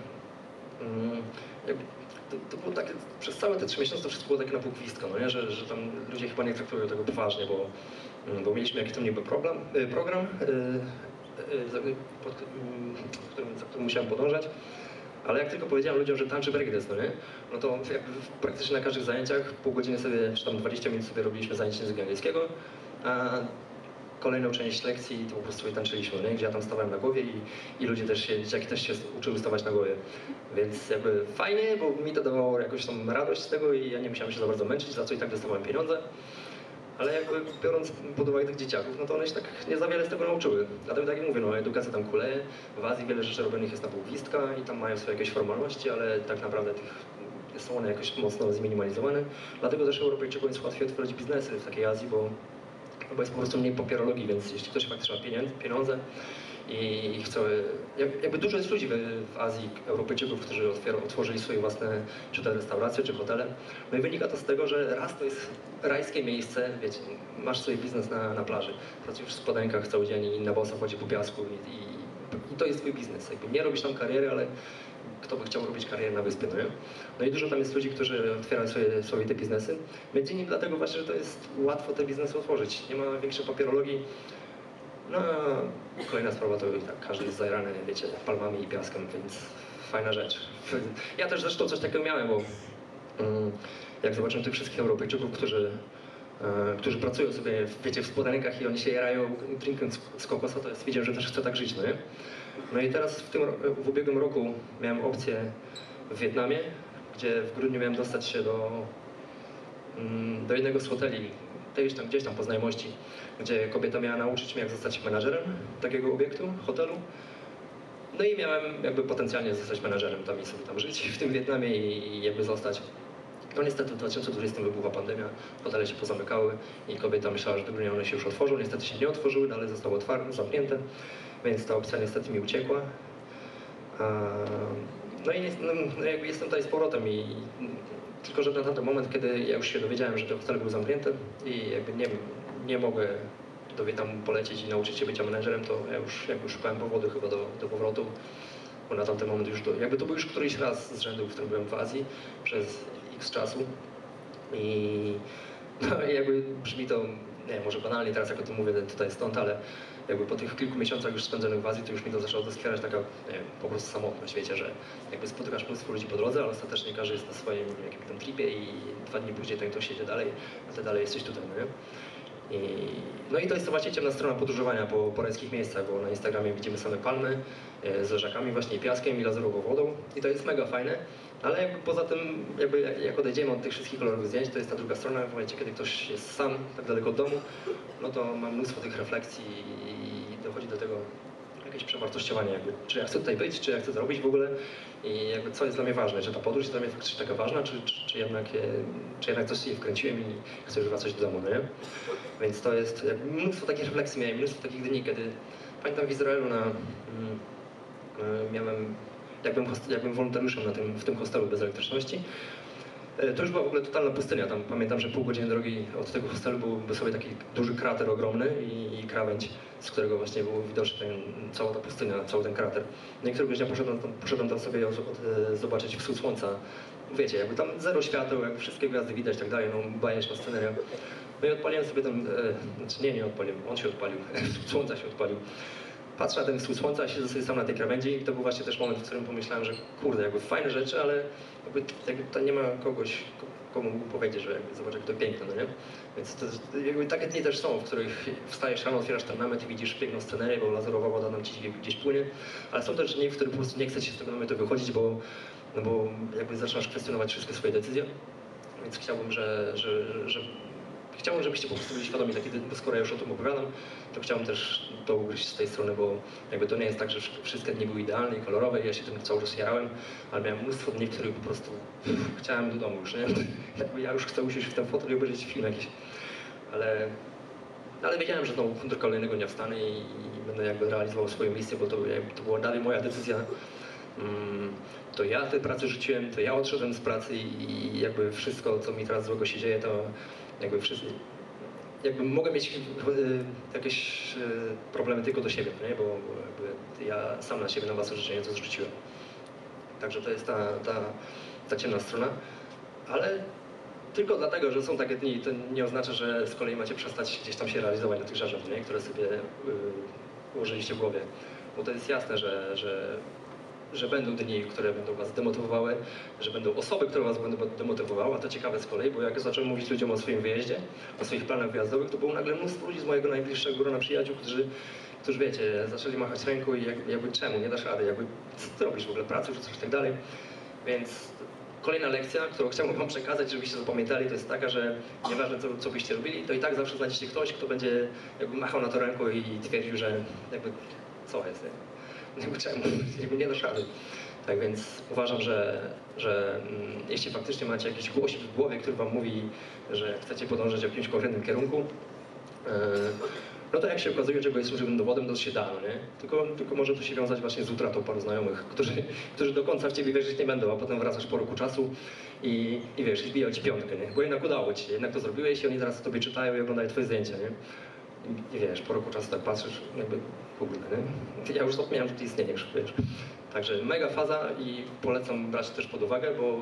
to było takie, przez całe te 3 miesiące to wszystko było takie na półgwistka, no nie? Że tam ludzie chyba nie traktują tego poważnie, bo mieliśmy jakiś tam niby program, za którym musiałem podążać, ale jak tylko powiedziałem ludziom, że tańczy breakdance, no nie? No to jakby praktycznie na każdych zajęciach pół godziny sobie, czy tam 20 minut sobie robiliśmy zajęcie języka angielskiego, a kolejną część lekcji to po prostu sobie tańczyliśmy, nie? Gdzie ja tam stawałem na głowie i ludzie też dzieciaki też się uczyły stawać na głowie. Więc jakby fajnie, bo mi to dawało jakąś tam radość z tego i ja nie musiałem się za bardzo męczyć, za co i tak dostawałem pieniądze. Ale jakby biorąc pod uwagę tych dzieciaków, no to one się tak nie za wiele z tego nauczyły. Dlatego tak jak mówię, no edukacja tam kuleje, w Azji wiele rzeczy robionych jest na półgwistka i tam mają swoje jakieś formalności, ale tak naprawdę są one jakoś mocno zminimalizowane. Dlatego też Europejczykom jest łatwiej otworzyć biznesy w takiej Azji, bo jest po prostu mniej papierologii, więc jeśli ktoś faktycznie ma pieniądze i chce, jakby dużo jest ludzi w Azji, Europejczyków, którzy otworzyli swoje własne, czy to restauracje, czy hotele. No i wynika to z tego, że raz to jest rajskie miejsce, wiecie, masz swój biznes na plaży, pracujesz w spodenkach cały dzień i na boso chodzi po piasku i to jest twój biznes. Jakby nie robisz tam kariery, ale kto by chciał robić karierę na wyspie, no nie? No i dużo tam jest ludzi, którzy otwierają swoje te biznesy. Między innymi dlatego właśnie, że to jest łatwo te biznesy otworzyć. Nie ma większej papierologii. No, kolejna sprawa to i tak każdy jest zajrany, wiecie, palmami i piaskiem, więc fajna rzecz. Ja też zresztą coś takiego miałem, bo jak zobaczyłem tych wszystkich Europejczyków, którzy pracują sobie, wiecie, w spodenkach i oni się jarają drinkiem z kokosa, to wiedziałem, że też chcę tak żyć, no nie? No i teraz w ubiegłym roku miałem opcję w Wietnamie, gdzie w grudniu miałem dostać się do jednego z hoteli, gdzieś tam po znajomości, gdzie kobieta miała nauczyć mnie, jak zostać menadżerem takiego obiektu, hotelu. No i miałem jakby potencjalnie zostać menadżerem tam i sobie tam żyć w tym Wietnamie i jakby zostać. No niestety w 2020 wybuchła pandemia, hotele się pozamykały i kobieta myślała, że gdyby one się już otworzą, niestety się nie otworzyły, dalej zostały zamknięte, więc ta opcja niestety mi uciekła. No i no jakby jestem tutaj z powrotem i tylko, że na tamten moment, kiedy ja już się dowiedziałem, że te hotele były zamknięte i jakby nie mogę do Wietnamu polecieć i nauczyć się bycia menedżerem, to ja już jakby szukałem powodu chyba do powrotu, bo na tamten moment już jakby to był już któryś raz z rzędu, w którym byłem w Azji przez x czasu i no, jakby brzmi to, nie może banalnie teraz jak o tym mówię tutaj stąd, ale jakby po tych kilku miesiącach już spędzonych w Azji, to już mi to zaczęło doskwierać taka, nie wiem, po prostu samotność, wiecie, że jakby spotykasz mnóstwo ludzi po drodze, ale ostatecznie każdy jest na swoim jakimś tam tripie i 2 dni później ten ktoś jedzie dalej, a ty dalej jesteś tutaj, no nie? No i to jest właśnie ciemna strona podróżowania po rajskich miejscach, bo na Instagramie widzimy same palmy z leżakami właśnie i piaskiem i lazurową wodą i to jest mega fajne, ale jakby poza tym, jakby jak odejdziemy od tych wszystkich kolorowych zdjęć, to jest ta druga strona, w momencie kiedy ktoś jest sam, tak daleko od domu, no to ma mnóstwo tych refleksji i dochodzi do tego jakieś przewartościowanie jakby, czy ja chcę tutaj być, czy ja chcę zrobić w ogóle i jakby co jest dla mnie ważne, czy ta podróż jest dla mnie faktycznie taka ważna, czy jednak coś się wkręciłem i chcę już wracać do domu, no nie? Więc to jest mnóstwo takich refleksji miałem, mnóstwo takich dni, kiedy pamiętam w Izraelu jakbym wolontariuszem w tym hostelu bez elektryczności. To już była w ogóle totalna pustynia. Tam pamiętam, że pół godziny drogi od tego hostelu był sobie taki duży krater ogromny i krawędź, z którego właśnie był widoczny cała ta pustynia, cały ten krater. No i któregoś dnia poszedłem tam sobie zobaczyć wschód słońca. Wiecie, jakby tam zero świateł, jakby wszystkie gwiazdy widać i tak dalej, no bajeczna sceneria. No i odpaliłem sobie ten, znaczy nie odpaliłem, on się odpalił, wschód słońca się odpalił. Patrzę na ten wschód słońca, siedzę sobie sam na tej krawędzi i to był właśnie też moment, w którym pomyślałem, że kurde, jakby fajne rzeczy, ale jakby to nie ma kogoś, komu mógł powiedzieć, że jakby zobacz jak to piękne, no nie? Więc to, jakby takie dni też są, w których wstajesz rano, otwierasz ten namiot i widzisz piękną scenerię, bo lazurowa woda nam gdzieś płynie, ale są też dni, w których po prostu nie chce się z tego namiotu wychodzić, bo jakby zaczynasz kwestionować wszystkie swoje decyzje, więc chciałbym, żebyście po prostu byli świadomi, bo skoro ja już o tym opowiadam, to chciałbym też to ugryźć z tej strony, bo jakby to nie jest tak, że wszystkie dni były idealne i kolorowe i ja się tym cały czas jarałem, ale miałem mnóstwo dni, w których po prostu chciałem do domu już, nie? Jakby ja już chcę usiąść w ten fotel i obejrzeć film jakiś, ale wiedziałem, że znowu do kolejnego dnia wstanę i będę jakby realizował swoją misję, bo to była dalej moja decyzja. To ja tej pracy rzuciłem, to ja odszedłem z pracy i jakby wszystko, co mi teraz złego się dzieje, to jakby mogę mieć jakieś problemy tylko do siebie, nie? Bo jakby ja sam na siebie, na własne życzenie to zrzuciłem. Także to jest ta ciemna strona, ale tylko dlatego, że są takie dni, to nie oznacza, że z kolei macie przestać gdzieś tam się realizować na tych rzeczach, nie? Które sobie ułożyliście w głowie. Bo to jest jasne, że będą dni, które będą was demotywowały, że będą osoby, które was będą demotywowały, a to ciekawe z kolei, bo jak zacząłem mówić ludziom o swoim wyjeździe, o swoich planach wyjazdowych, to było nagle mnóstwo ludzi z mojego najbliższego grona przyjaciół, którzy wiecie, zaczęli machać ręką i jakby czemu, nie dasz rady, jakby co ty robisz w ogóle, pracę, rzucasz i tak dalej. Więc kolejna lekcja, którą chciałbym wam przekazać, żebyście zapamiętali, to jest taka, że nieważne co byście robili, to i tak zawsze znajdziecie ktoś, kto będzie jakby machał na to ręką i twierdził, że jakby co jest, nie? Czemu? Nie dasz rady. Tak więc uważam, że jeśli faktycznie macie jakiś głosik w głowie, który wam mówi, że chcecie podążać w jakimś konkretnym kierunku, no to jak się okazuje, czego jest żywym dowodem, to się da, no nie? Tylko może to się wiązać właśnie z utratą paru znajomych, którzy do końca w ciebie wierzyć nie będą, a potem wracasz po roku czasu i wiesz, i wbijają ci piątkę, nie? Bo jednak udało ci się, jednak to zrobiłeś i oni teraz tobie czytają i oglądają twoje zdjęcia, nie? I wiesz, po roku czasu tak patrzysz, jakby kurde, nie? Ja już zapomniałem, że ty istniejesz, wiesz. Także mega faza i polecam brać też pod uwagę, bo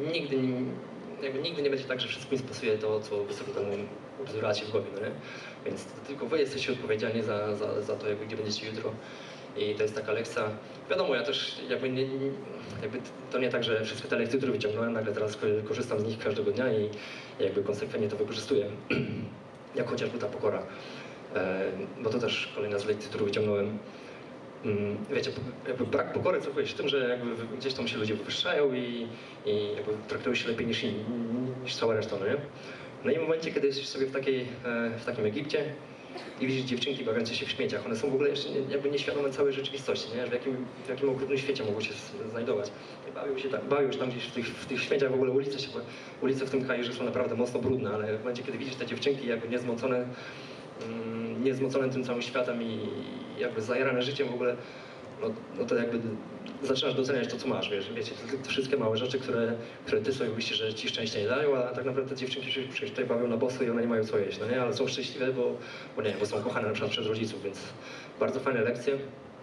nigdy nie będzie tak, że wszystkim spasuje to, co wy sobie tam obzuracie w głowie, no nie? Więc tylko wy jesteście odpowiedzialni za to, jakby, gdzie będziecie jutro. I to jest taka lekcja. Wiadomo, ja też jakby to nie tak, że wszystkie te lekcje, które wyciągnąłem, nagle teraz korzystam z nich każdego dnia i jakby konsekwentnie to wykorzystuję. Jak chociażby ta pokora. Bo to też kolejna z lekcji, którą wyciągnąłem. wiecie, jakby brak pokory cechuje się tym, że jakby gdzieś tam się ludzie wywyższają i jakby traktują się lepiej niż cała reszta, no nie? No i w momencie, kiedy jesteś sobie w takim Egipcie i widzisz dziewczynki bawiące się w śmieciach, one są w ogóle jeszcze jakby nieświadome całej rzeczywistości, nie? W jakim okrutnym świecie mogą się znajdować. I bawią się tam gdzieś w tych śmieciach, w ogóle ulice w tym kraju, że są naprawdę mocno brudne, ale w momencie, kiedy widzisz te dziewczynki jakby niezmocone tym całym światem i jakby zajarane życiem w ogóle, no to jakby zaczynasz doceniać to, co masz, wiecie, te wszystkie małe rzeczy, które ty sobie myślisz, że ci szczęścia nie dają, a tak naprawdę te dziewczynki się tutaj bawią na boso i one nie mają co jeść, no nie, ale są szczęśliwe, bo są kochane na przykład przez rodziców, więc bardzo fajne lekcje,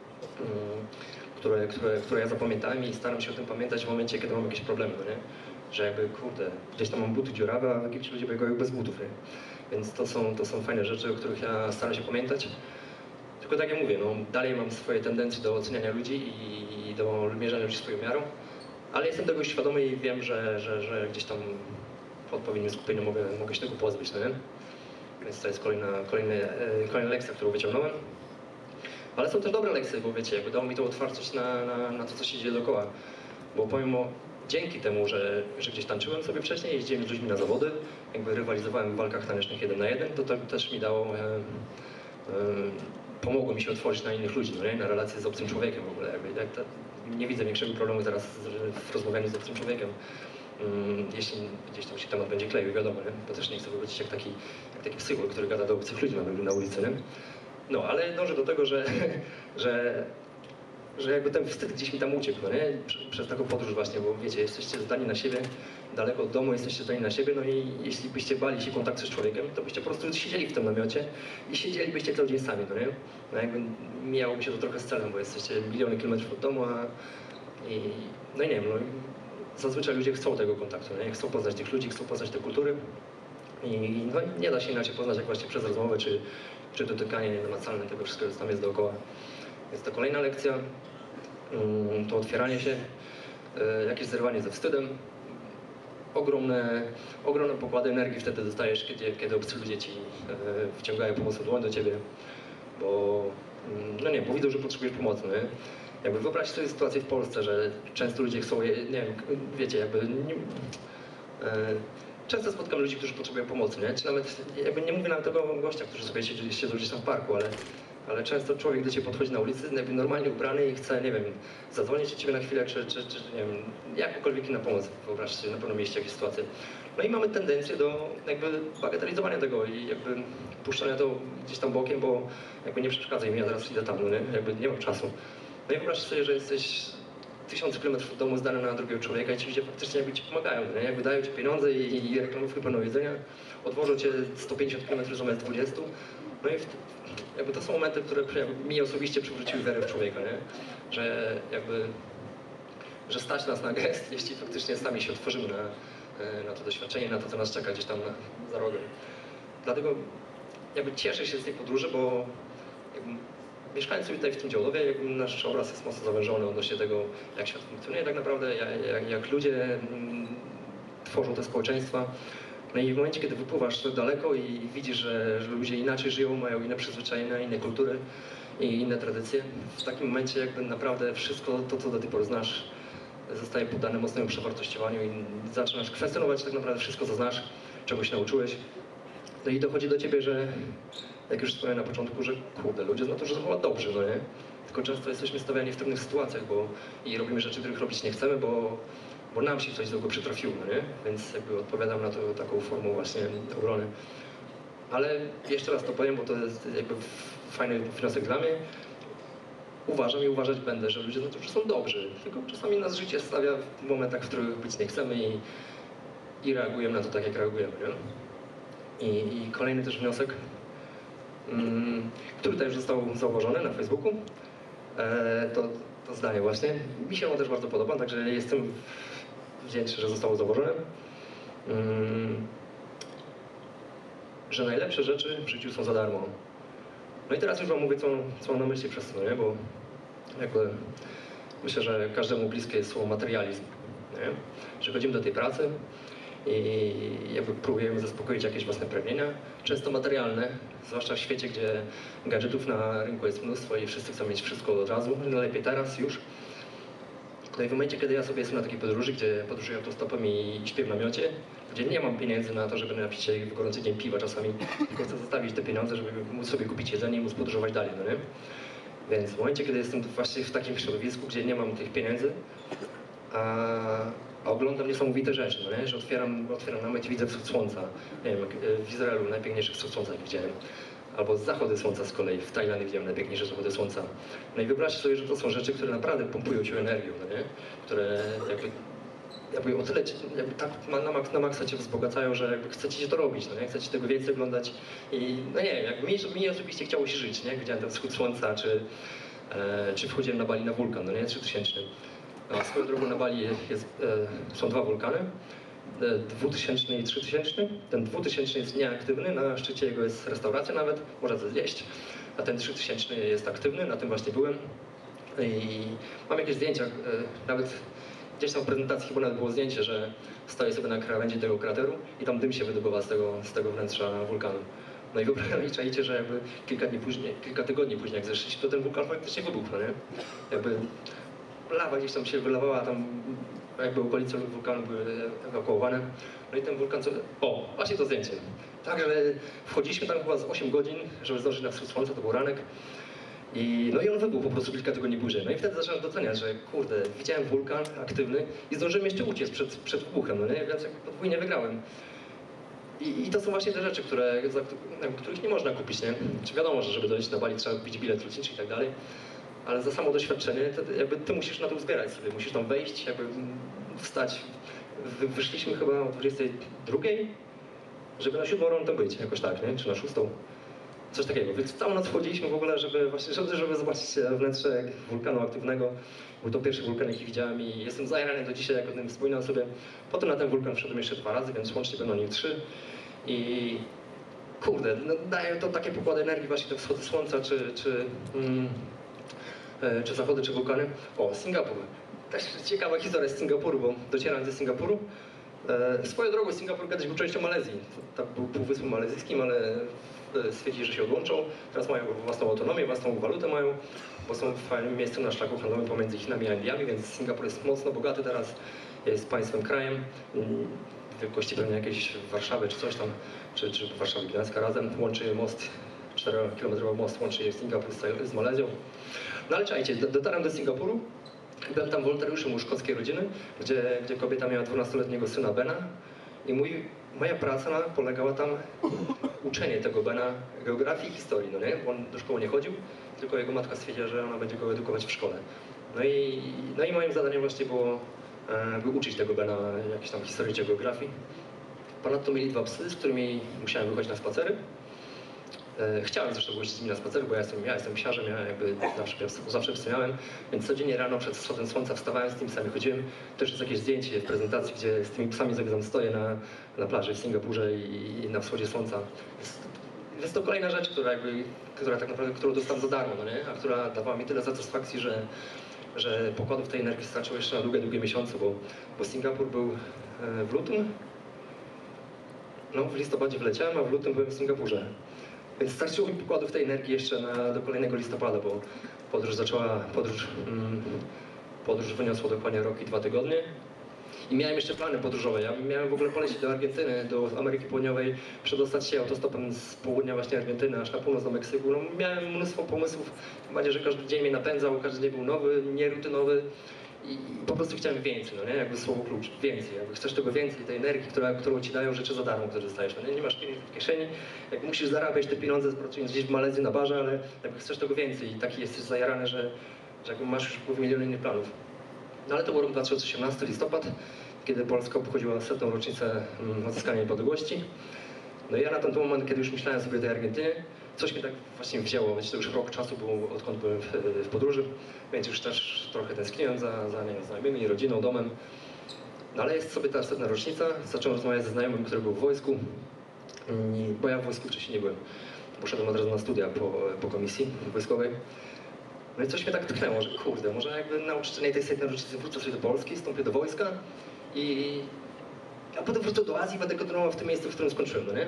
które ja zapamiętałem i staram się o tym pamiętać w momencie, kiedy mam jakieś problemy, no nie, że jakby, kurde, gdzieś tam mam buty dziurawe, a w Egipcie ludzie biegają bez butów, nie? Więc to są fajne rzeczy, o których ja staram się pamiętać. Tylko tak jak mówię, no, dalej mam swoje tendencje do oceniania ludzi i do mierzenia ludzi swoją miarą, ale jestem tego świadomy i wiem, że gdzieś tam w odpowiednim skupieniu mogę się tego pozbyć, no nie? Więc to jest kolejna lekcja, którą wyciągnąłem. Ale są też dobre lekcje, bo wiecie, jakby dało mi to otwartość na to, co się dzieje dookoła. Bo pomimo, dzięki temu, że gdzieś tańczyłem sobie wcześniej, jeździłem z ludźmi na zawody, jakby rywalizowałem w walkach tanecznych 1 na 1, to też mi dało, pomogło mi się otworzyć na innych ludzi, no nie? Na relacje z obcym człowiekiem w ogóle. Nie widzę większego problemu teraz w rozmawianiu z obcym człowiekiem, jeśli gdzieś tam się temat będzie kleił, wiadomo, nie? Bo też nie chcę wychodzić jak taki psycholog, który gada do obcych ludzi na ulicy, nie? No, ale dążę do tego, że jakby ten wstyd gdzieś mi tam uciekł, no nie? Przez taką podróż właśnie, bo wiecie, jesteście zdani na siebie, daleko od domu jesteście zdani na siebie, no i jeśli byście bali się kontaktu z człowiekiem, to byście po prostu siedzieli w tym namiocie i siedzielibyście cały dzień sami, no nie? No jakby mijałoby się to trochę z celem, bo jesteście miliony kilometrów od domu, no i nie wiem, no zazwyczaj ludzie chcą tego kontaktu, nie? Chcą poznać tych ludzi, chcą poznać te kultury i no, nie da się inaczej poznać jak właśnie przez rozmowę czy dotykanie namacalne tego wszystkiego, co tam jest dookoła. Więc to kolejna lekcja, to otwieranie się, jakieś zerwanie ze wstydem. Ogromne pokłady energii wtedy dostajesz, kiedy obcy ludzie ci wyciągają pomocną dłoń do ciebie, bo bo widzą, że potrzebujesz pomocy, nie? Jakby wyobraź sobie sytuację w Polsce, że często ludzie chcą, nie wiem, wiecie, często spotkam ludzi, którzy potrzebują pomocy, nie? Czy nawet, jakby nie mówię nawet tego gościa, którzy sobie siedzą gdzieś tam w parku, ale często człowiek do ciebie podchodzi na ulicy, jakby normalnie ubrany i chce, nie wiem, zadzwonić do ciebie na chwilę, czy nie wiem, jakąkolwiek inną pomoc. Wyobraźcie sobie, na pewno mieliście jakieś sytuacje. No i mamy tendencję do jakby bagatelizowania tego i jakby puszczania to gdzieś tam bokiem, bo jakby nie przeszkadzaj mi, ja zaraz idę tam, no nie? Jakby nie mam czasu. No i wyobraźcie sobie, że jesteś 1000 kilometrów od domu zdany na drugiego człowieka i ci ludzie faktycznie jakby ci pomagają, nie? Jakby dają ci pieniądze i reklamówkę pełną jedzenia, odwożą cię 150 km zamiast 20. No i jakby to są momenty, które mi osobiście przywróciły wiarę w człowieka, nie? Że stać nas na gest, jeśli faktycznie sami się otworzymy na to doświadczenie, na to, co nas czeka gdzieś tam za rogiem. Dlatego jakby cieszę się z tej podróży, bo mieszkając sobie tutaj w tym Działdowie, nasz obraz jest mocno zawężony odnośnie tego, jak świat funkcjonuje tak naprawdę, jak ludzie tworzą te społeczeństwa. No i w momencie, kiedy wypływasz daleko i widzisz, że ludzie inaczej żyją, mają inne przyzwyczajenia, inne kultury i inne tradycje, w takim momencie jakby naprawdę wszystko to, co do tej pory znasz, zostaje poddane mocnemu przewartościowaniu i zaczynasz kwestionować tak naprawdę wszystko, co znasz, czego się nauczyłeś. No i dochodzi do ciebie, że jak już wspomniałem na początku, że kurde, ludzie z natury są chyba dobrzy, no nie? Tylko często jesteśmy stawiani w trudnych sytuacjach, i robimy rzeczy, których robić nie chcemy, bo nam się coś złego przytrafiło, no nie? Więc jakby odpowiadam na to taką formą właśnie obrony. Ale jeszcze raz to powiem, bo to jest jakby fajny wniosek dla mnie. Uważam i uważać będę, że ludzie z natury są dobrzy, tylko czasami nas życie stawia w momentach, w których być nie chcemy i reagujemy na to tak, jak reagujemy, nie? I kolejny też wniosek, który też został zauważony na Facebooku, to zdanie właśnie. Mi się ono też bardzo podoba, także jestem wdzięczny, że zostało zauważone. Że najlepsze rzeczy w życiu są za darmo. No i teraz już wam mówię, co mam na myśli przez to, nie? Bo jakby myślę, że każdemu bliskie jest słowo materializm, nie? Że chodzimy do tej pracy i jakby próbujemy zaspokoić jakieś własne pragnienia, często materialne, zwłaszcza w świecie, gdzie gadżetów na rynku jest mnóstwo i wszyscy chcą mieć wszystko od razu, najlepiej teraz już. No i w momencie, kiedy ja sobie jestem na takiej podróży, gdzie podróżuję autostopem i śpię w namiocie, gdzie nie mam pieniędzy na to, żeby napić się w gorący dzień piwa czasami, tylko chcę zostawić te pieniądze, żeby móc sobie kupić jedzenie i móc podróżować dalej, no nie? Więc w momencie, kiedy jestem właśnie w takim środowisku, gdzie nie mam tych pieniędzy, a oglądam niesamowite rzeczy, no nie? Że otwieram namiot i widzę wschód słońca. Nie wiem, w Izraelu najpiękniejszy wschód słońca jak widziałem. Albo zachody słońca z kolei, w Tajlandii widziałem najpiękniejsze zachody słońca. No i wyobraźcie sobie, że to są rzeczy, które naprawdę pompują cię energią, no nie? Które jakby o tyle, jakby tak na maksa cię wzbogacają, że jakby chcecie to robić, no nie? Chcecie tego więcej oglądać i no nie wiem, jakby mi osobiście chciało się żyć, nie? Widziałem ten wschód słońca, czy wchodziłem na Bali na wulkan, no nie? 3000. A swoją drogą na Bali są dwa wulkany, 2000 i 3000. Ten 2000 jest nieaktywny, na szczycie jego jest restauracja nawet, można to zjeść, a ten 3000 jest aktywny, na tym właśnie byłem. I mam jakieś zdjęcia, nawet gdzieś tam w prezentacji chyba nawet było zdjęcie, że stoję sobie na krawędzi tego krateru i tam dym się wydobywa z tego wnętrza wulkanu. No i wyobraźcie, czajcie, że jakby kilka tygodni później jak zeszliśmy, to ten wulkan faktycznie wybuchł, no nie? Jakby lawa gdzieś tam się wylewała, tam jakby okolice wulkanu były ewakuowane. No i ten wulkan, właśnie to zdjęcie. Także wchodziliśmy tam chyba z 8 godzin, żeby zdążyć na wschód słońca, to był ranek. No i on wybuchł po prostu kilka tygodni później. No i wtedy zacząłem doceniać, że kurde, widziałem wulkan aktywny i zdążyłem jeszcze uciec przed wybuchem, no nie? Więc jakby podwójnie wygrałem. I to są właśnie te rzeczy, których nie można kupić, nie? Czy wiadomo, że żeby dojść na Bali trzeba kupić bilet lotniczy i tak dalej. Ale za samo doświadczenie, to jakby ty musisz na to uzbierać sobie, musisz tam wejść, jakby wstać. Wyszliśmy chyba o 22, żeby na 7 rano tam być, jakoś tak, nie? Czy na 6. Coś takiego. Więc całą noc wchodziliśmy w ogóle, żeby zobaczyć wnętrze wulkanu aktywnego. Był to pierwszy wulkan, jaki widziałem i jestem zajarany do dzisiaj, jak o tym wspominam sobie. Potem na ten wulkan wszedłem jeszcze 2 razy, więc łącznie będą nim 3. I kurde, no, daje to takie pokłady energii, właśnie te wschody słońca, czy zachody, czy wulkany. Singapur. Też ciekawa historia z Singapuru, bo docierałem ze Singapuru. Swoją drogą Singapur kiedyś był częścią Malezji. Tak był półwyspem malezyjskim, ale stwierdzili, że się odłączą. Teraz mają własną autonomię, własną walutę mają, bo są w fajnym miejscu na szlaku handlowym pomiędzy Chinami a Indiami, więc Singapur jest mocno bogaty teraz, jest państwem, krajem. Wielkości pewnie jakieś Warszawy czy coś tam, czy Warszawa i Gdańska razem. Łączy most, 4-kilometrowy most łączy Singapur z Malezją. No ale czekajcie, dotarłem do Singapuru. Byłem tam wolontariuszem u szkockiej rodziny, gdzie kobieta miała 12-letniego syna Bena i moja praca polegała tam uczenie tego Bena geografii i historii, no nie? Bo on do szkoły nie chodził, tylko jego matka stwierdziła, że ona będzie go edukować w szkole. No i moim zadaniem właśnie było uczyć tego Bena jakiejś tam historii czy geografii. Ponadto mieli 2 psy, z którymi musiałem wychodzić na spacery. Chciałem zresztą wyjść z nimi na spacer, bo ja jestem psiarzem, ja jakby zawsze psy miałem, więc codziennie rano przed wschodem słońca wstawałem z tymi psami, chodziłem. Też jest jakieś zdjęcie w prezentacji, gdzie z tymi psami sobie stoję na plaży w Singapurze i na wschodzie słońca. Jest to kolejna rzecz, która tak naprawdę, którą dostałem za darmo, no nie? A która dawała mi tyle satysfakcji, że pokładów tej energii starczyło jeszcze na długie miesiące, bo Singapur był w lutym. No, w listopadzie wleciałem, a w lutym byłem w Singapurze. Więc starczyło mi pokładów tej energii jeszcze do kolejnego listopada, bo podróż wyniosła dokładnie rok i 2 tygodnie. I miałem jeszcze plany podróżowe. Ja miałem w ogóle polecieć do Argentyny, do Ameryki Południowej, przedostać się autostopem z południa właśnie Argentyny aż na północ do Meksyku. No, miałem mnóstwo pomysłów, tym bardziej, że każdy dzień mnie napędzał, każdy dzień był nowy, nierutynowy. I po prostu chciałem więcej, no nie? Jakby słowo klucz, więcej. Jakby chcesz tego więcej, tej energii, którą ci dają rzeczy za darmo, które dostajesz. No nie masz pieniędzy w kieszeni, jak musisz zarabiać te pieniądze pracując gdzieś w Malezji na barze, ale jakby chcesz tego więcej i taki jesteś zajarany, że jakby masz już w głowie miliony innych planów. No ale to był rok 2018, listopad, kiedy Polska obchodziła 100. rocznicę odzyskania niepodległości. No i ja na ten moment, kiedy już myślałem sobie o tej Argentynie, coś mnie tak właśnie wzięło, więc to już rok czasu był, odkąd byłem w podróży, więc już też trochę tęskniłem za znajomymi, rodziną, domem. No ale jest sobie ta 100. rocznica, zacząłem rozmawiać ze znajomym, który był w wojsku, bo ja w wojsku wcześniej nie byłem. Poszedłem od razu na studia po komisji wojskowej. No i coś mnie tak tknęło, że kurde, może jakby na uczczenie tej 100. rocznicy wrócę sobie do Polski, wstąpię do wojska i a potem wrócę do Azji i będę kontynuował w tym miejscu, w którym skończyłem, no nie?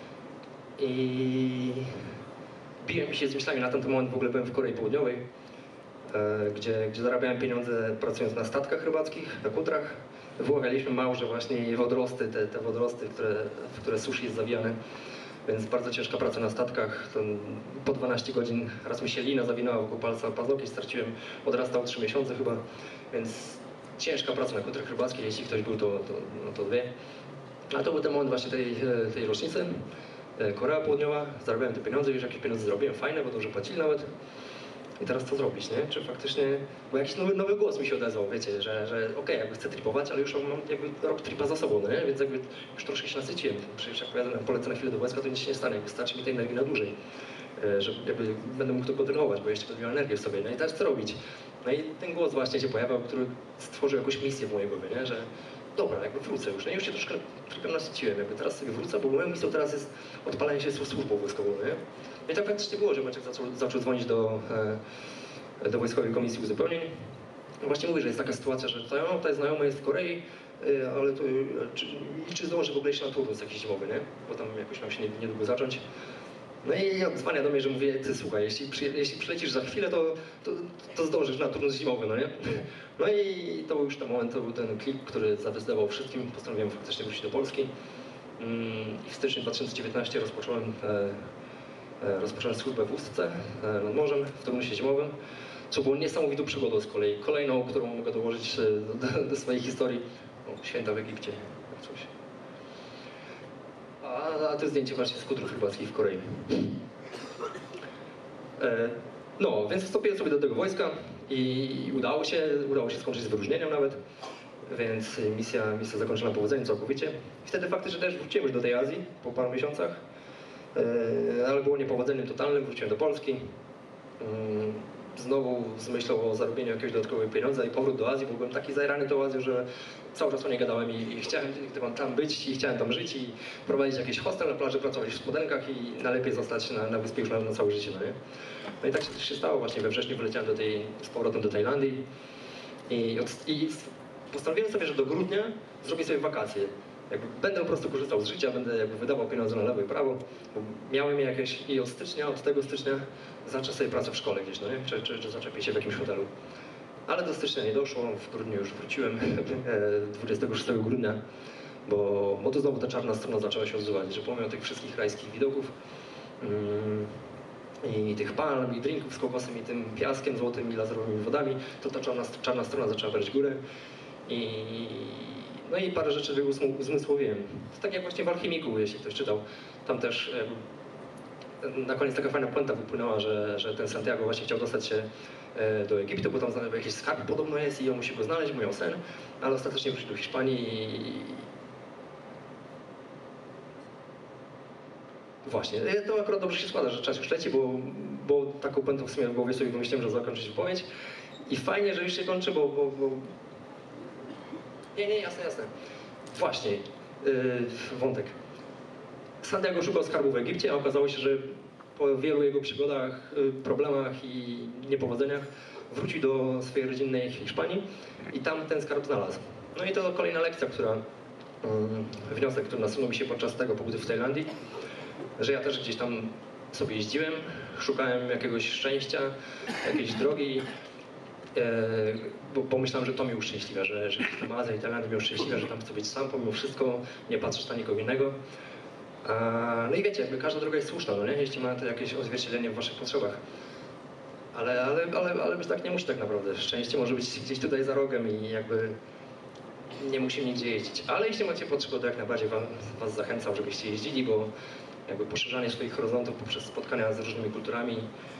I biłem się z myślami na ten moment, w ogóle byłem w Korei Południowej, gdzie zarabiałem pieniądze pracując na statkach rybackich, na kutrach. Wyławialiśmy małże właśnie wodorosty, te wodorosty, w które sushi jest zawijane. Więc bardzo ciężka praca na statkach. Po 12 godzin raz mi się lina zawinęła wokół palca, paznokieć straciłem, odrastał 3 miesiące chyba. Więc ciężka praca na kutrach rybackich, jeśli ktoś był, to wie. A to był ten moment właśnie tej rocznicy. Korea Południowa, zarabiałem te pieniądze, już jakieś pieniądze zrobiłem, fajne, bo dobrze płacili nawet. I teraz co zrobić, nie? Czy faktycznie, bo jakiś nowy głos mi się odezwał, wiecie, że okej, jakby chcę tripować, ale już mam jakby rok tripa za sobą, no nie? Więc jakby już troszkę się nasyciłem. Przecież jak polecę na chwilę do wojska, to nic się nie stanie, jakby starczy mi tej energii na dłużej. Że jakby będę mógł to kontynuować, bo jeszcze będę miał energię w sobie, no i teraz co robić? No i ten głos właśnie się pojawiał, który stworzył jakąś misję w mojej głowie, nie? Że dobra, jakby wrócę już, no i już się troszkę nasyciłem, jakby teraz sobie wrócę, bo moją misją teraz jest odpalenie się służbą wojskową, nie? No i tak faktycznie było, że Maciek zaczął dzwonić do Wojskowej Komisji Uzupełnień. No właśnie mówi, że jest taka sytuacja, że tutaj znajomy jest w Korei, ale to liczy zdąży w ogóle się na turnus jakiś zimowy, nie? Bo tam jakoś miał się niedługo zacząć. No i odzwania do mnie, że mówię, ty słuchaj, jeśli przylecisz za chwilę, to zdążysz na turnus zimowy, no nie? No i to był już ten moment, to był ten klip, który zadecydował wszystkim. Postanowiłem faktycznie wrócić do Polski. I w styczniu 2019 rozpocząłem służbę w Ustce nad morzem, w turnusie zimowym, co było niesamowitą przygodą z kolei. Kolejną, którą mogę dołożyć do swojej historii. O, święta w Egipcie, jak coś. A to zdjęcie właśnie z kutrów rybackich w Korei. No, więc wstąpiłem sobie do tego wojska i udało się skończyć z wyróżnieniem nawet. Więc misja zakończona powodzeniem całkowicie. Wtedy faktycznie też wróciłem już do tej Azji po paru miesiącach. Ale było niepowodzeniem totalnym, wróciłem do Polski. Znowu z myślą o zarobieniu jakiegoś dodatkowego pieniądza i powrót do Azji, bo byłem taki zajrany tą Azją, że cały czas o niej gadałem i chciałem tam być i chciałem tam żyć i prowadzić jakiś hostel na plaży, pracować w spodenkach i najlepiej zostać na wyspie już na całe życie, no nie? No i tak się też się stało, właśnie we wrześniu wyleciałem z powrotem do Tajlandii i postanowiłem sobie, że do grudnia zrobię sobie wakacje. Jakby będę po prostu korzystał z życia, będę jakby wydawał pieniądze na lewo i prawo, bo miałem je jakieś i od tego stycznia zacznę sobie pracę w szkole gdzieś, no nie? Czy zaczepię się w jakimś hotelu. Ale do stycznia nie doszło, w grudniu już wróciłem, 26 grudnia, bo to znowu ta czarna strona zaczęła się odzywać, że pomimo tych wszystkich rajskich widoków i tych palm, i drinków z kokosem, i tym piaskiem złotym, i laserowymi wodami, to ta czarna strona zaczęła brać górę. No i parę rzeczy uzmysłowiłem. To tak jak właśnie w Alchemiku, jeśli ktoś czytał. Tam też na koniec taka fajna puenta wypłynęła, że ten Santiago właśnie chciał dostać się do Egiptu, bo tam jakiś skarb podobno jest i on musi go znaleźć, miał sen, ale ostatecznie wrócił do Hiszpanii i... Właśnie, to akurat dobrze się składa, że czas już leci, bo taką puentą w sumie w głowie sobie wymyśliłem, że zakończyć wypowiedź. I fajnie, że już się kończy, bo... Nie, jasne. Właśnie, wątek. Santiago szukał skarbu w Egipcie, a okazało się, że po wielu jego przygodach, problemach i niepowodzeniach wrócił do swojej rodzinnej Hiszpanii i tam ten skarb znalazł. No i to kolejna lekcja, wniosek, który nasunął mi się podczas tego pobytu w Tajlandii, że ja też gdzieś tam sobie jeździłem, szukałem jakiegoś szczęścia, jakiejś drogi, bo myślałem, że to mnie uszczęśliwia, że Azja i Tajlandia mnie uszczęśliwia, że tam chcę być sam pomimo wszystko, nie patrzeć na nikogo innego. No i wiecie, jakby każda droga jest słuszna, no nie? Jeśli ma to jakieś odzwierciedlenie w waszych potrzebach. Ale być tak nie musi tak naprawdę. Szczęście może być gdzieś tutaj za rogiem i jakby nie musimy nigdzie jeździć. Ale jeśli macie potrzebę, to jak najbardziej was zachęcam, żebyście jeździli, bo jakby poszerzanie swoich horyzontów poprzez spotkania z różnymi kulturami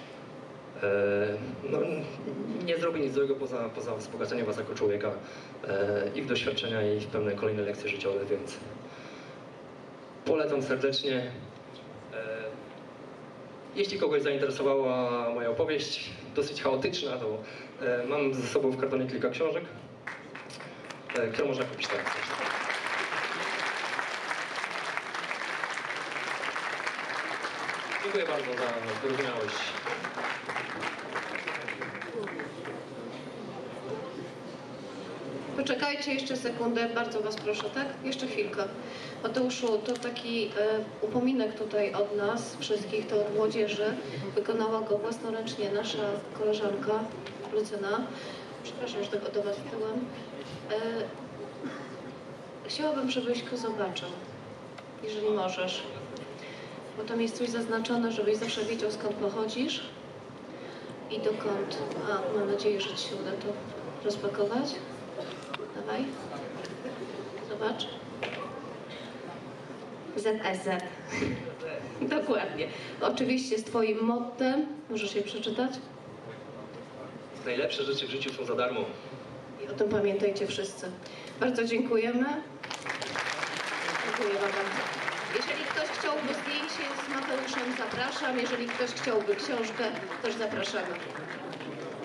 no, nie zrobi nic złego poza wzbogaceniem was jako człowieka i w doświadczenia, i w pewne kolejne lekcje życiowe, więc polecam serdecznie. Jeśli kogoś zainteresowała moja opowieść, dosyć chaotyczna, to mam ze sobą w kartonie kilka książek, które można kupić tak. Dziękuję bardzo za wyrozumiałość. Poczekajcie jeszcze sekundę, bardzo was proszę, tak? Jeszcze chwilkę. Mateuszu, to taki upominek tutaj od nas wszystkich, to od młodzieży. Wykonała go własnoręcznie nasza koleżanka Lucyna. Przepraszam, że tego do was tyłem. Chciałabym, żebyś go zobaczył, jeżeli możesz. Bo tam jest coś zaznaczone, żebyś zawsze wiedział, skąd pochodzisz i dokąd. A, mam nadzieję, że ci się uda to rozpakować. Dawaj. Zobacz. ZSZ. Dokładnie. Oczywiście z twoim mottem. Możesz je przeczytać? Najlepsze rzeczy w życiu są za darmo. I o tym pamiętajcie wszyscy. Bardzo dziękujemy. Dziękuję wam bardzo. Jeżeli ktoś chciałby zdjęcie z Mateuszem, zapraszam. Jeżeli ktoś chciałby książkę, też zapraszamy.